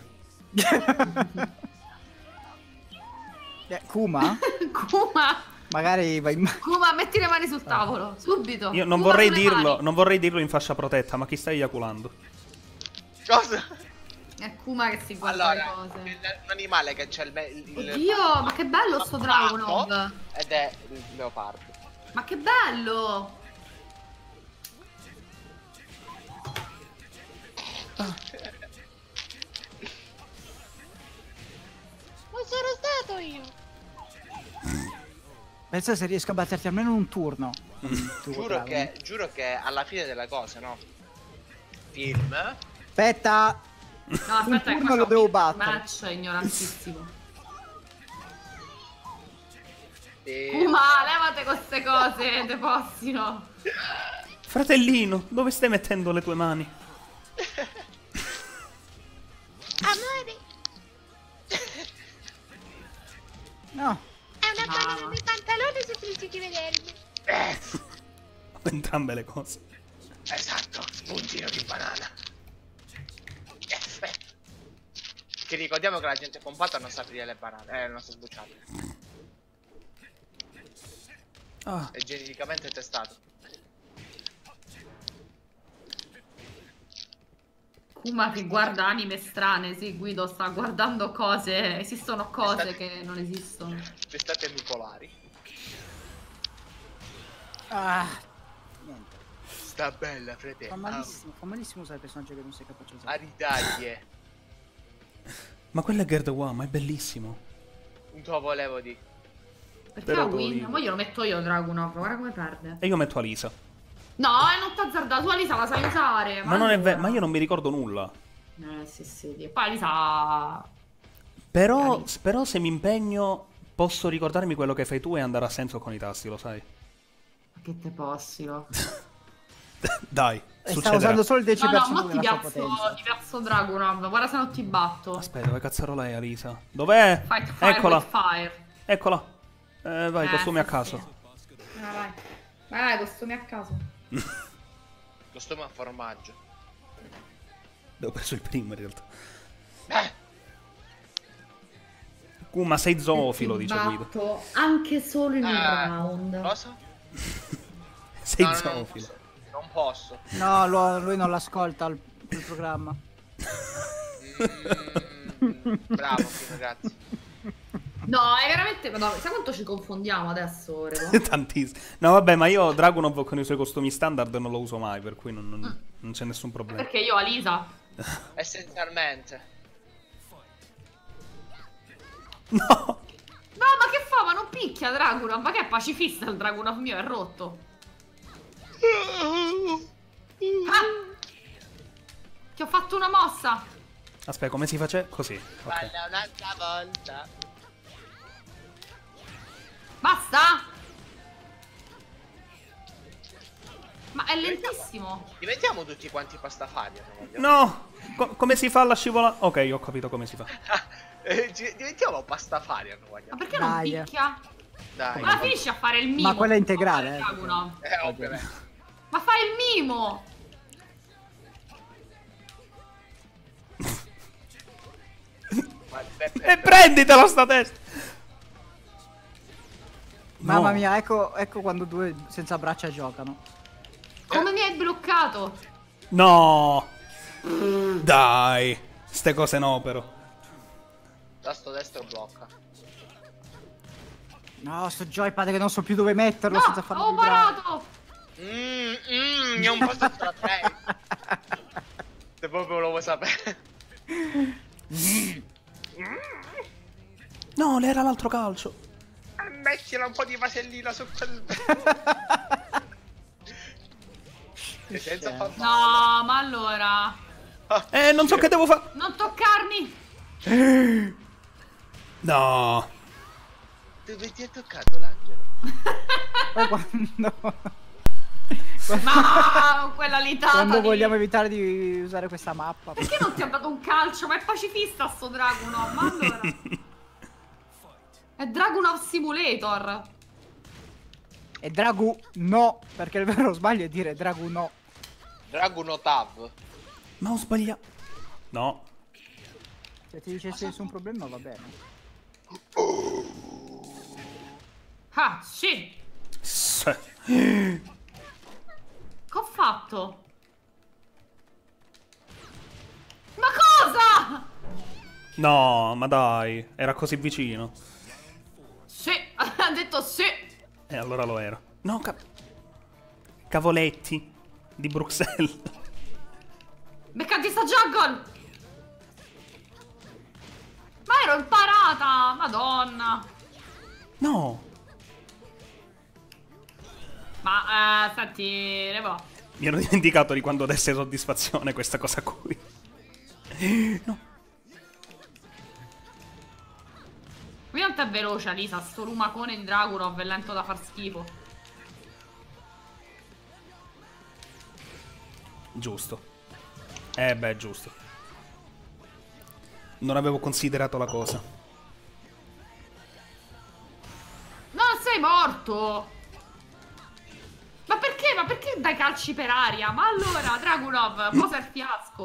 Kuma? Kuma! Magari vai in... Kuma, metti le mani sul tavolo, subito. Io non Kuma vorrei sulle dirlo, mani. non vorrei dirlo in fascia protetta, ma chi sta eiaculando? Cosa? È Kuma che si guarda Allora, le cose. un animale che c'è il Oddio, ma che bello sto Dragunov. ed è il leopardo. Ma che bello! Non sono stato io. Pensa se riesco a batterti almeno un turno. Giuro che alla fine delle cose, no? Film. Aspetta. No, aspetta, turno che qua lo c'è devo un battere. match ignorantissimo. E... Kuma, levate con queste cose, te possino. Fratellino, dove stai mettendo le tue mani? Amore, No. è una banana nei pantaloni se felice di vedermi. Entrambe le cose. Esatto, spuntino di banana. Che ricordiamo che la gente compatta non sa aprire le banane, non sa sbucciarle. Ah, È geneticamente testato. Kuma che guarda anime strane, sì, Guido sta guardando cose, esistono cose che non esistono. Testate bipolari. Ah. Niente. Sta bella, frate. Fa malissimo usare il personaggio che non sei capace di usare. A ridaglie. ma quello è Girl One, ma è bellissimo. Non te lo volevo dire. Perché Però la te lo win? dico. Ma io lo metto io Dragunov, guarda come perde. E io metto Alisa. No, non t'azzardare, tu Alisa la sai usare. Ma non è vero, allora. ma io non mi ricordo nulla. Sì, sì. E poi Alisa... Però se mi impegno posso ricordarmi quello che fai tu e andare a senso con i tasti, lo sai? Che te possino. Dai, Sta succederà. usando solo il 10% No, mo ti della sua piazzo, potenza. ti piazzo Dragunov, guarda se non ti batto. Aspetta, dove cazzarola è Alisa? Dov'è? Fight fire Eccola, with fire. eccola. Vai, costumi a sì, caso. sì. Vai. Vai, costumi a caso. Costume a formaggio. Avevo preso il primo in realtà. Eh, Ma sei zoofilo, Ti dice Guido. batto anche solo in un round. cosa? Sei No, zoofilo. non posso. No, lui non l'ascolta il programma. Bravo, Pino, grazie. No, è veramente... Madonna, sai quanto ci confondiamo adesso, Revo? Tantissimo. No, vabbè, ma io Dragunov con i suoi costumi standard non lo uso mai, per cui non c'è nessun problema. Perché io Alisa... Essenzialmente. No! No, ma che fa? Ma non picchia Dragunov? Ma che è pacifista il Dragunov mio? È rotto. Ah! Ti ho fatto una mossa. Aspetta, come si face? Così. Ok. Balla un'altra volta. Basta! Ma è lentissimo. Diventiamo tutti quanti pastafari. No! Come si fa la scivola? Ok, ho capito come si fa. Diventiamo pastafari. Ma perché non Dai. picchia? Dai. Ma finisci a fare il mimo. Ma quella è integrale, Dragunov. Ovviamente. Ma fai il mimo. E prenditelo sta testa! Mamma No. mia, ecco quando due senza braccia giocano. Come mi hai bloccato? No! Dai! Ste cose no, però. Tasto destro blocca. No, sto joypad che non so più dove metterlo No, senza farlo ho vibrare. parato. Non posso trapare. proprio lo vuoi sapere. No, era l'altro calcio. Mettila un po' di vasellina su quel... E senza fantasma. No, ma allora... Non so che devo fare. Non toccarmi! No. Dove ti è toccato l'angelo? Poi quando... Ma quella litata quando di... vogliamo evitare di usare questa mappa. Perché non ti ha dato un calcio? Ma è pacifista sto Dragunov, ma allora... È Dragunov Simulator. E Dragu no, perché il vero sbaglio è dire Dragu no. Dragunotav. Ma ho sbagliato. No. Se ti dicessi nessun problema va bene. Ah, sì. Sì. Che ho fatto? Ma cosa? No, ma dai, era così vicino. Sì, ha detto sì. E allora lo era. No, cavoletti di Bruxelles. Beccati sta Juggle. Ma ero imparata, madonna. No. Ma, senti, Revo. Mi ero dimenticato di quando desse soddisfazione questa cosa qui. No. Qui non è veloce, Alisa, sto lumacone di Dragunov è lento da far schifo. Giusto. Beh, giusto. Non avevo considerato la cosa. No, sei morto! Ma perché? Ma perché dai calci per aria? Ma allora, Dragunov, posa il fiasco.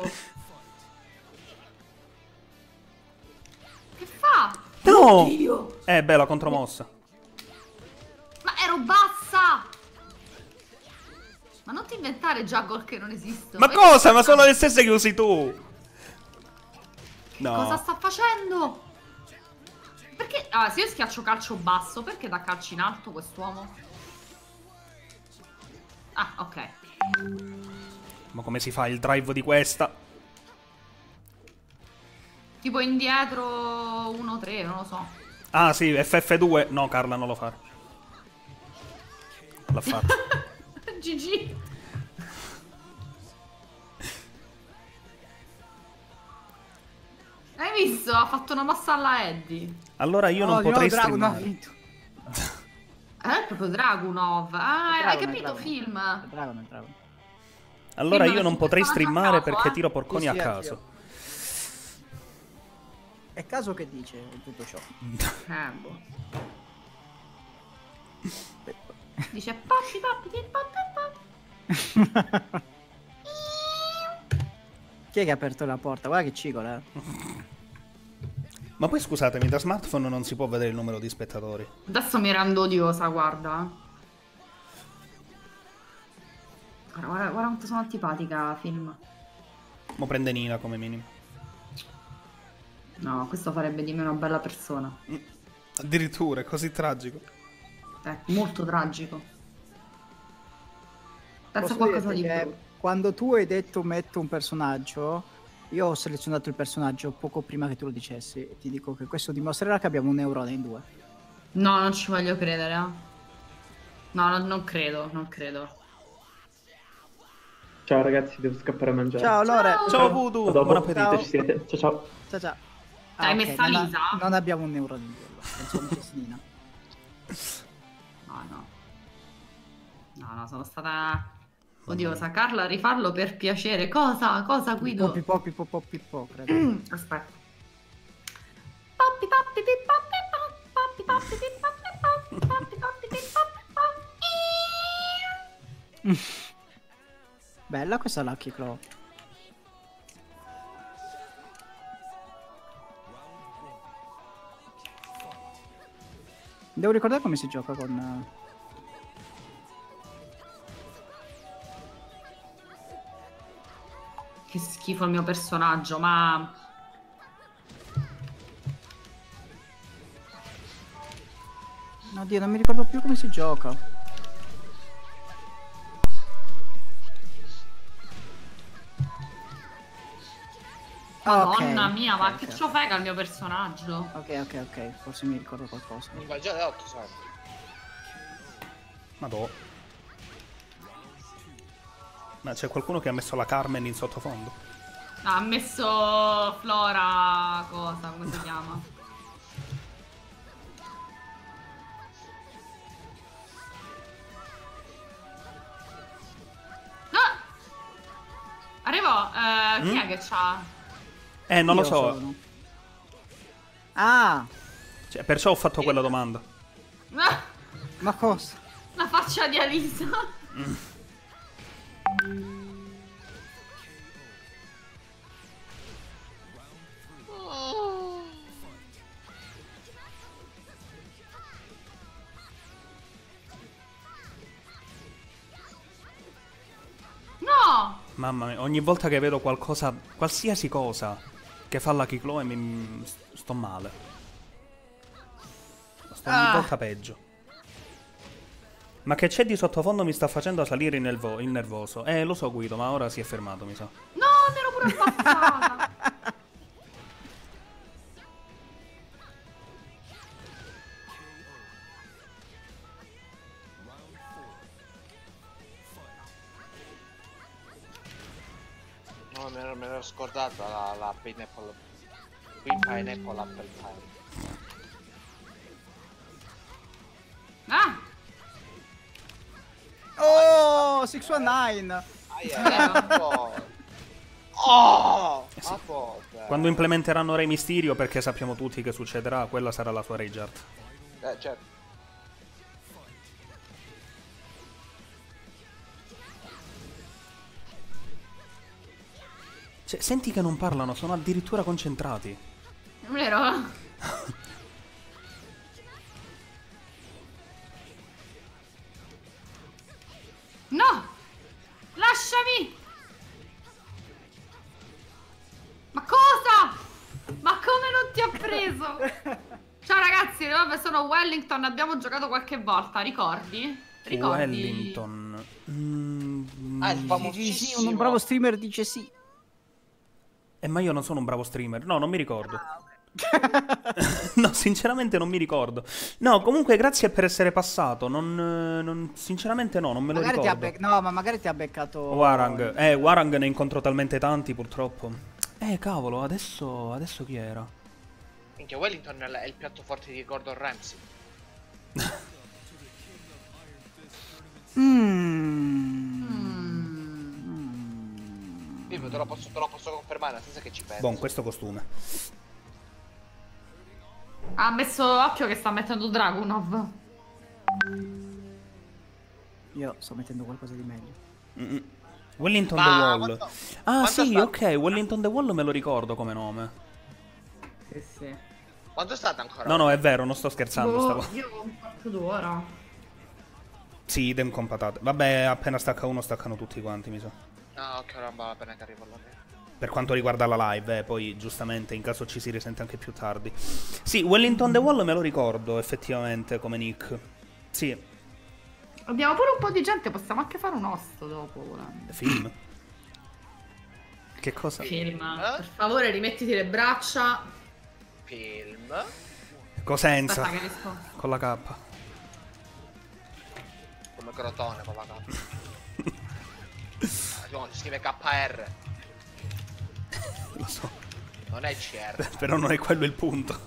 Che fa? No! Oddio. Bella contromossa. Ma ero bassa! Ma non ti inventare Juggle che non esistono. Ma cosa? Ma sono le stesse che usi tu! No. Cosa sta facendo? Perché? Ah, se io schiaccio calcio basso, perché dà calci in alto quest'uomo? Ah, ok. Ma come si fa il drive di questa? Tipo indietro 1-3, non lo so. Ah sì, FF2. No, Carla non lo fa. L'ha fatto. GG. Hai visto? Ha fatto una mossa alla Eddie. Allora io non potrei streamare. È proprio Dragunov. Ah, hai capito, Dragon. film. È Dragon. Allora Film io non che potrei stanno a streamare caso, perché tiro porconi Sì, a sì, caso. È caso che dice in tutto ciò. Boh. Dice pappi pappi pappi pappi. Chi è che ha aperto la porta? Guarda che cigola. Ma poi scusatemi, da smartphone non si può vedere il numero di spettatori. Adesso mi rendo odiosa, guarda. Guarda quanto sono antipatica, film. Mo prende Nina come minimo. No, questo farebbe di me una bella persona. Addirittura, è così tragico. Molto tragico. Pensa a Posso qualcosa di dirti che brutto. quando tu hai detto metto un personaggio, io ho selezionato il personaggio poco prima che tu lo dicessi. E ti dico che questo dimostrerà che abbiamo un neurone in due. No, non ci voglio credere. No, non credo, non credo. Ciao ragazzi, devo scappare a mangiare. Ciao Lore. Ciao Voodoo, A dopo. buon appetito. Ci siete. Ciao ciao. Ciao ciao. Hai messa non Lisa? non abbiamo un neurone in due. Penso che sia Nina. No, sono stata odiosa. Carla, rifarlo per piacere. Cosa, Guido? Pippo, credo. Aspetta. Pappi pappi pi, pappi pappi pappi pi, pappi pappi pappi pi, pappi. Bella questa Lucky Claw. Devo ricordare come si gioca con... Che schifo il mio personaggio, ma... Oddio, non mi ricordo più come si gioca. Madonna mia, ma che ciò frega il mio personaggio? Ok, forse mi ricordo qualcosa. Ma già le 8 sono. Madò. Ma c'è qualcuno che ha messo la Carmen in sottofondo? Ha messo Flora... cosa? Come si chiama? Ah! Arrivo, chi è che c'ha? Non lo Io so. sono. Ah, Cioè, perciò ho fatto quella domanda. Ah, ma cosa? la faccia di Alisa. No! Mamma mia, ogni volta che vedo qualcosa, qualsiasi cosa che fa la Chloe mi sto male. Sto ogni volta peggio. Ma che c'è di sottofondo mi sta facendo salire il nervoso. Lo so Guido, ma ora si è fermato, mi sa. No, mi ero pure ammazzata. No, me l'ero scordata la pineapple. Pineapple apple pie. Ah! Oh, 619. Oh! Quando implementeranno Re Mysterio, perché sappiamo tutti che succederà, quella sarà la sua Rage Art. Certo. Cioè, senti che non parlano, sono addirittura concentrati. Vero? No! Lasciami! Ma cosa? Ma come non ti ho preso? Ciao ragazzi, vabbè, sono Wellington, abbiamo giocato qualche volta, ricordi? Ricordi? Wellington. Il famosissimo. Un bravo streamer dice sì. Ma io non sono un bravo streamer. No, non mi ricordo. No, sinceramente non mi ricordo. No, comunque grazie per essere passato. Sinceramente no, non me lo Magari ricordo. No, ma magari ti ha beccato Warang. Warang ne incontro talmente tanti purtroppo. Cavolo, adesso chi era? Minchia, Wellington è il piatto forte di Gordon Ramsay. Te lo posso confermare, senza che ci pensi. Buon, questo costume. Ha messo occhio che sta mettendo Dragunov. Io sto mettendo qualcosa di meglio. Wellington the Wall. Sì, ok, Wellington the Wall me lo ricordo come nome. Sì. Quanto è stata ancora? No, è vero, non sto scherzando. Io ho un quarto d'ora. Sì, idem con patate. Vabbè, appena stacca uno staccano tutti quanti, mi sa. Ah, ok, non va bene che arrivo alla fine. Per quanto riguarda la live, poi giustamente in caso ci si risente anche più tardi. Sì, Wellington the Wall me lo ricordo effettivamente come nick. Sì. Abbiamo pure un po' di gente, possiamo anche fare un host dopo. Film? Che cosa? Film. Per favore rimettiti le braccia. Film? Cosenza. Aspetta che rispondo. Con la K. Come Crotone con la K. No, si scrive KR. Lo so. Non è CR. Però non è quello il punto.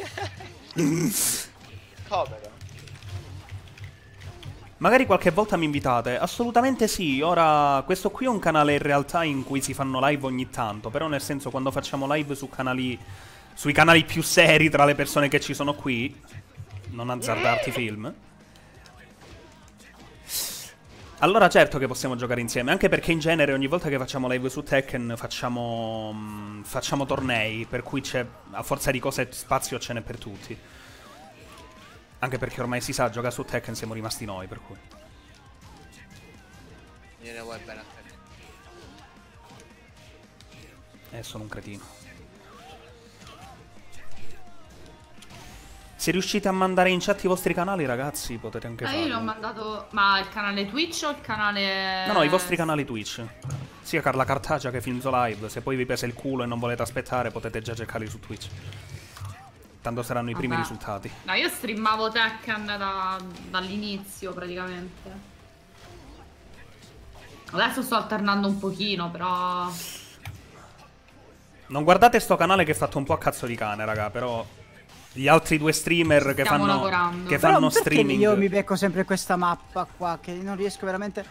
Come no? Magari qualche volta mi invitate. Assolutamente sì. Ora, questo qui è un canale in realtà in cui si fanno live ogni tanto. Però nel senso, quando facciamo live su canali, sui canali più seri tra le persone che ci sono qui, non azzardarti film, allora certo che possiamo giocare insieme. Anche perché in genere ogni volta che facciamo live su Tekken facciamo tornei, per cui c'è, a forza di cose, spazio ce n'è per tutti. Anche perché ormai si sa, gioca su Tekken siamo rimasti noi, per cui Gliene vuoi bene a te. sono un cretino. Se riuscite a mandare in chat i vostri canali, ragazzi, potete anche farlo. Io l'ho mandato. Ma il canale Twitch o il canale. No, i vostri canali Twitch. sia Carla Cartagia che Filmzo Live. Se poi vi pesa il culo e non volete aspettare, potete già cercarli su Twitch. Tanto saranno i primi risultati. No, io streamavo Tekken dall'inizio praticamente. Adesso sto alternando un pochino, però... Non guardate sto canale che è fatto un po' a cazzo di cane, raga, però... Gli altri due streamer che fanno streaming... Io mi becco sempre questa mappa qua, che non riesco veramente...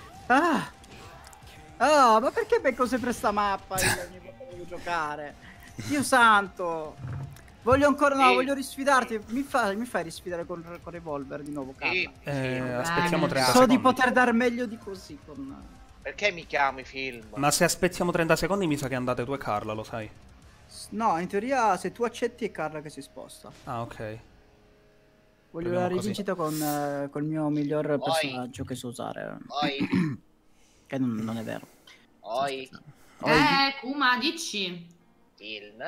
Ah, ma perché becco sempre sta mappa io ogni volta che devo giocare? Dio santo! Voglio ancora, no, voglio risfidarti. Mi fai risfidare con Revolver di nuovo, Carla? Aspettiamo 30 So secondi. di poter dar meglio di così con... Perché mi chiami film? Ma se aspettiamo 30 secondi mi sa che andate tu e Carla, lo sai? No, in teoria se tu accetti è Carla che si sposta. Ah, ok. Voglio la rivincita con il mio miglior personaggio che so usare. Che non è vero. Kuma, dici? Film.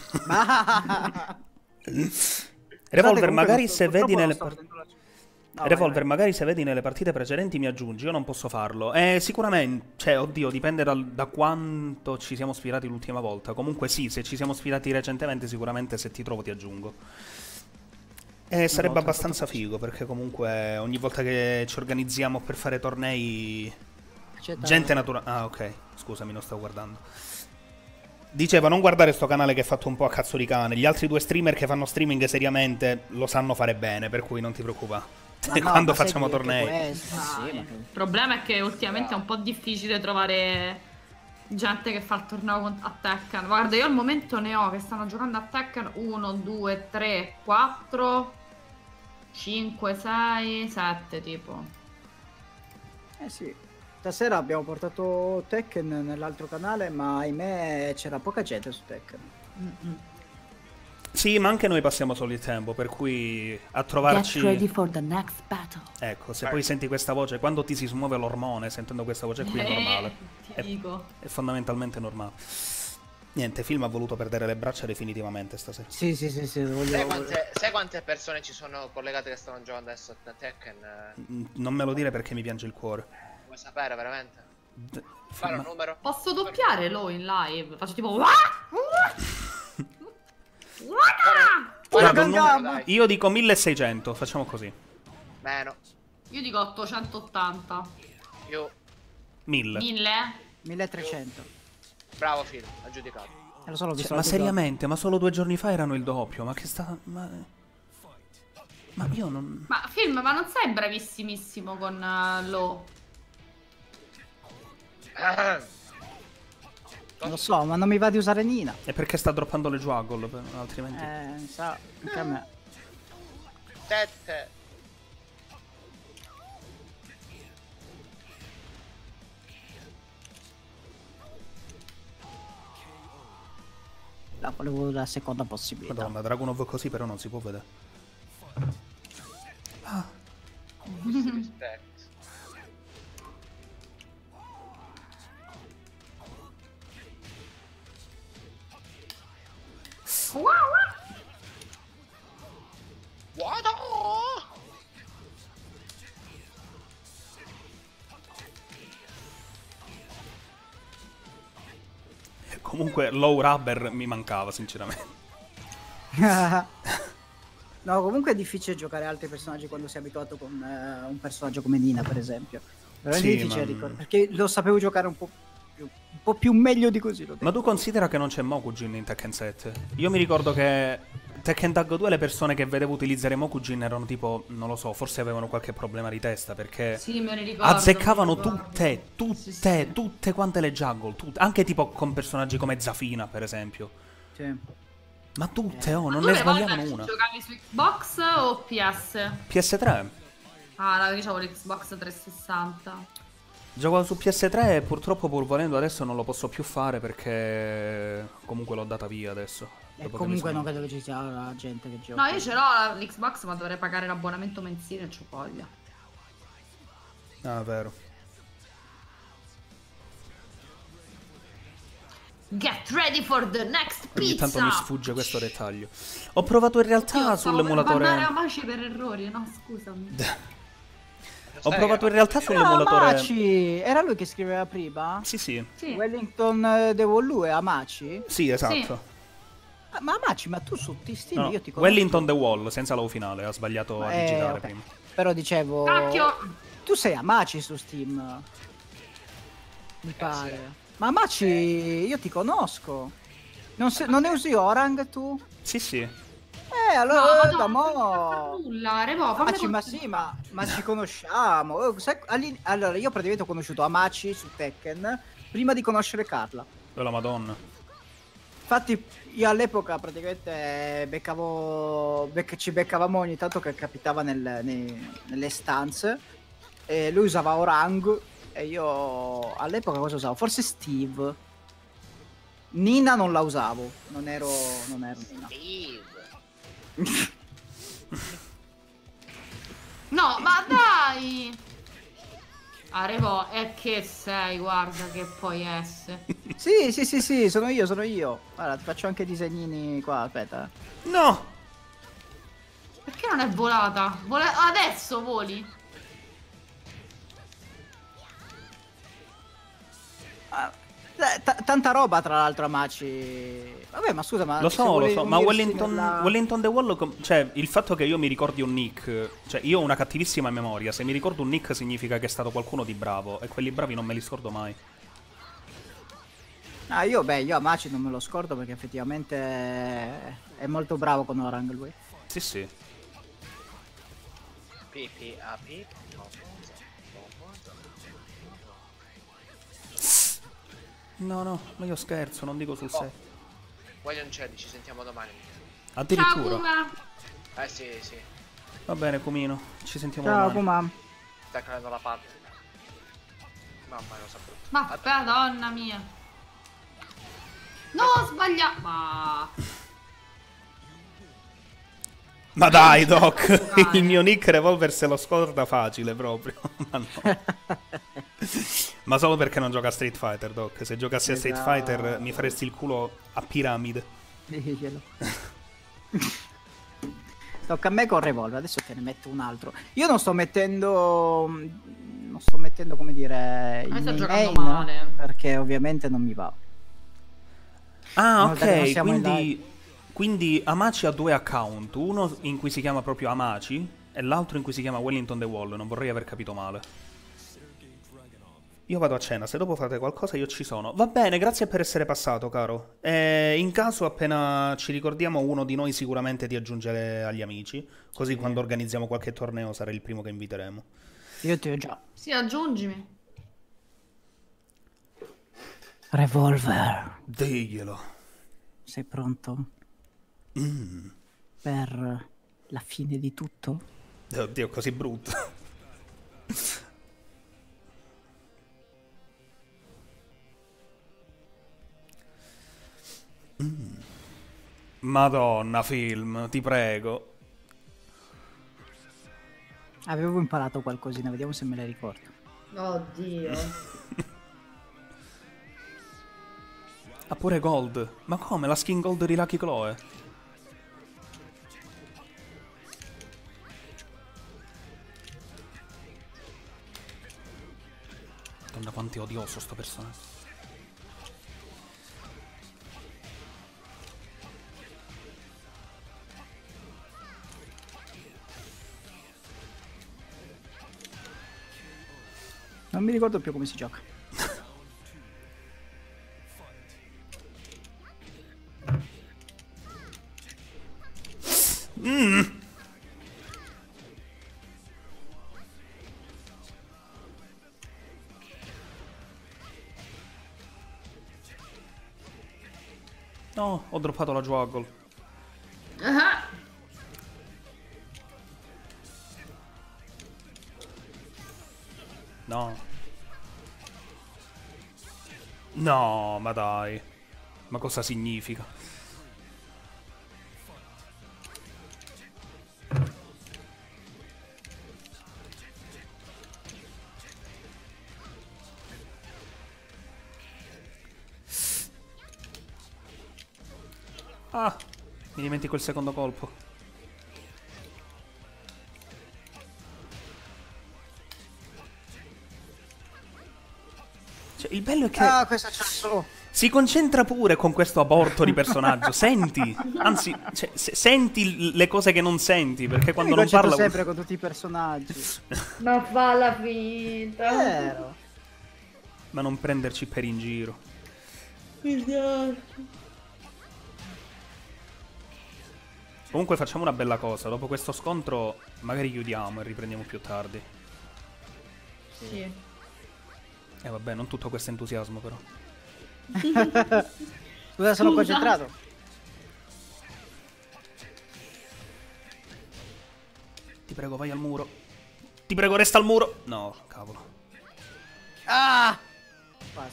Revolver, magari se vedi nelle Revolver, magari se vedi nelle partite precedenti mi aggiungi, io non posso farlo. Sicuramente, cioè, oddio, dipende da quanto ci siamo sfidati l'ultima volta. Comunque sì, se ci siamo sfidati recentemente, sicuramente se ti trovo ti aggiungo. Sarebbe abbastanza figo, perché comunque ogni volta che ci organizziamo per fare tornei... Gente naturale... Ah, ok, scusami, non stavo guardando. Diceva, non guardare sto canale che è fatto un po' a cazzo di cane. Gli altri due streamer che fanno streaming seriamente lo sanno fare bene, per cui non ti preoccupare. Quando facciamo tornei. Il problema è che ultimamente è un po' difficile trovare gente che fa il torneo a Tekken. Guarda, io al momento ne ho che stanno giocando a Tekken 1, 2, 3, 4, 5, 6, 7 tipo. Sì. Stasera abbiamo portato Tekken nell'altro canale, ma ahimè c'era poca gente su Tekken. Sì, ma anche noi passiamo solo il tempo, per cui a trovarci... Get ready for the next battle. Ecco, se poi senti questa voce, quando ti si smuove l'ormone, sentendo questa voce qui è normale. Ti dico. È fondamentalmente normale. Niente, Film ha voluto perdere le braccia definitivamente stasera. Sì, Sai quante persone ci sono collegate che stanno giocando adesso a Tekken? Non me lo dire perché mi piange il cuore. Vuoi sapere veramente? Fare un numero? Posso doppiare lo in live? Faccio tipo... Guarda, io dico 1600, facciamo così. Meno. Io dico 880. Più. 1000. 1300. Bravo film, aggiudicato. Lo so, l'ho visto Ma seriamente, ma solo 2 giorni fa erano il doppio, ma che sta... Ma io non... Ma film, ma non sei bravissimissimo con lo? Non lo so, ma non mi va di usare Nina. È perché sta droppando le juggle, altrimenti... sa, anche a me. Tette. La volevo la seconda possibilità. Madonna, Dragunov così però non si può vedere. Rispetto. Comunque low rubber mi mancava sinceramente. No, comunque è difficile giocare altri personaggi quando sei abituato con un personaggio come Nina, per esempio. Veramente difficile ricordare, perché lo sapevo giocare un po' più meglio di così. Ma tu considera che non c'è Mokujin in Tekken 7? Io mi ricordo che Tekken Tag 2 le persone che vedevo utilizzare Mokujin erano tipo, non lo so, forse avevano qualche problema di testa, perché sì, me ne ricordo, azzeccavano tutte quante le juggle, anche tipo con personaggi come Zafina, per esempio. Sì. Ma tutte, non ne sbagliavano una. Giocavi su Xbox o PS? PS3. Ah, io avevo l'Xbox 360. Giocavo su PS3 e purtroppo pur volendo adesso non lo posso più fare perché comunque l'ho data via adesso. E comunque non credo che ci sia la gente che gioca. No, io ce l'ho l'Xbox ma dovrei pagare l'abbonamento mensile e c'ho voglia. Ah, vero. Get ready for the next pizza! Ogni tanto mi sfugge questo dettaglio. Ho provato in realtà sull'emulatore... Io stavo per Amaci per errori, no? Scusami. Ho provato in realtà sull'emulatore. Amaci! Era lui che scriveva prima? Sì, sì. Sì. Wellington The Wall 2 Amaci? Sì, esatto. Ma Amaci, ma tu su Steam No, io ti conosco. Wellington the Wall, senza la U finale, ha sbagliato a digitare ok. prima. Però dicevo... Cacchio! Tu sei Amaci su Steam. Mi pare. sì. Ma Amaci, io ti conosco. Non ne usi Orang tu? Sì, sì. Allora, No, da non mo... nulla, Revo, fammi Amaci, ma sì, ma ci conosciamo. Allora, io praticamente ho conosciuto Amaci su Tekken prima di conoscere Carla. Oh, la Madonna. Infatti, io all'epoca praticamente ci beccavamo ogni tanto che capitava nelle stanze. E lui usava Orang e io all'epoca cosa usavo? Forse Steve. Nina non la usavo, non ero Nina. No, ma dai! Revo, è che sei, guarda che puoi essere. Sì, sono io. Guarda, ti faccio anche disegnini qua, aspetta. No! Perché non è volata? Adesso voli? Tanta roba tra l'altro Amaci. Vabbè, ma scusa, ma Lo se so, vuoi ma unirsi nella- Wellington the Wall, cioè il fatto che io mi ricordi un nick, cioè io ho una cattivissima memoria, se mi ricordo un nick significa che è stato qualcuno di bravo e quelli bravi non me li scordo mai. io Amaci non me lo scordo perché effettivamente è molto bravo con Orang lui. Sì, sì. No, ma io scherzo, non dico sul set. Voglio un cielo, ci sentiamo domani. Ciao, Addirittura. Kuma! Sì. Va bene, Cumino, ci sentiamo Ciao, domani. Kuma. Sta cadendo la parte. Mamma, lo sapevo. Ma madonna mia! No, sbaglia! Ma dai, Doc, il mio nick Revolver se lo scorda facile proprio. Ma no. Ma solo perché non gioca a Street Fighter, Doc. Se giocassi a Street Fighter mi faresti il culo a piramide. Diglielo. Tocca a me con Revolver, adesso te ne metto un altro. Io non sto mettendo, come dire, Ma i sto miei giocando main, male. perché ovviamente non mi va. Ah, No, dai, non ok, siamo in live. quindi Amaci ha due account, uno in cui si chiama proprio Amaci e l'altro in cui si chiama Wellington the Wall, non vorrei aver capito male. Io vado a cena, se dopo fate qualcosa io ci sono. Va bene, grazie per essere passato, caro. In caso appena ci ricordiamo uno di noi sicuramente ti aggiungere agli amici, così quando organizziamo qualche torneo sarei il primo che inviteremo. Io ti ho già. Sì, aggiungimi. Revolver, Diglielo. sei pronto? Per la fine di tutto? Oddio, così brutto. Madonna, film, ti prego. Avevo imparato qualcosina, vediamo se me la ricordo. Oddio. Ha pure Gold. Ma come? La skin Gold di Lucky Chloe? Madonna, quanto è odioso sto personaggio. Non mi ricordo più come si gioca. No, ho droppato la juggle. Ah, No. No, ma dai. Ma cosa significa? Ah, mi dimentico il secondo colpo. Cioè, il bello è che questo c'è solo... si concentra pure con questo aborto di personaggio. Senti, anzi, cioè, senti le cose che non senti, perché quando non parla... sempre con tutti i personaggi. Ma fa la finta. Vero. Ma non prenderci per in giro. Comunque facciamo una bella cosa. Dopo questo scontro magari chiudiamo e riprendiamo più tardi. Sì. Vabbè, non tutto questo entusiasmo però. Scusa, sono concentrato. Ti prego, vai al muro. Ti prego, resta al muro. No, cavolo. Ah! Quasi.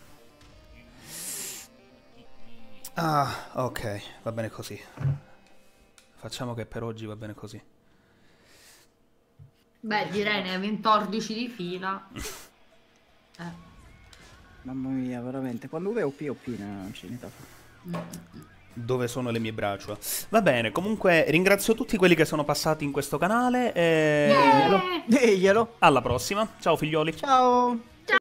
Ah, ok, va bene così. Facciamo che per oggi va bene così. Beh, direi ne ha 14 di fila. Mamma mia, veramente. Quando uno è OP, non c'è niente da fare. Dove sono le mie braccia? Va bene, comunque ringrazio tutti quelli che sono passati in questo canale e... Diglielo. alla prossima. Ciao figlioli. Ciao.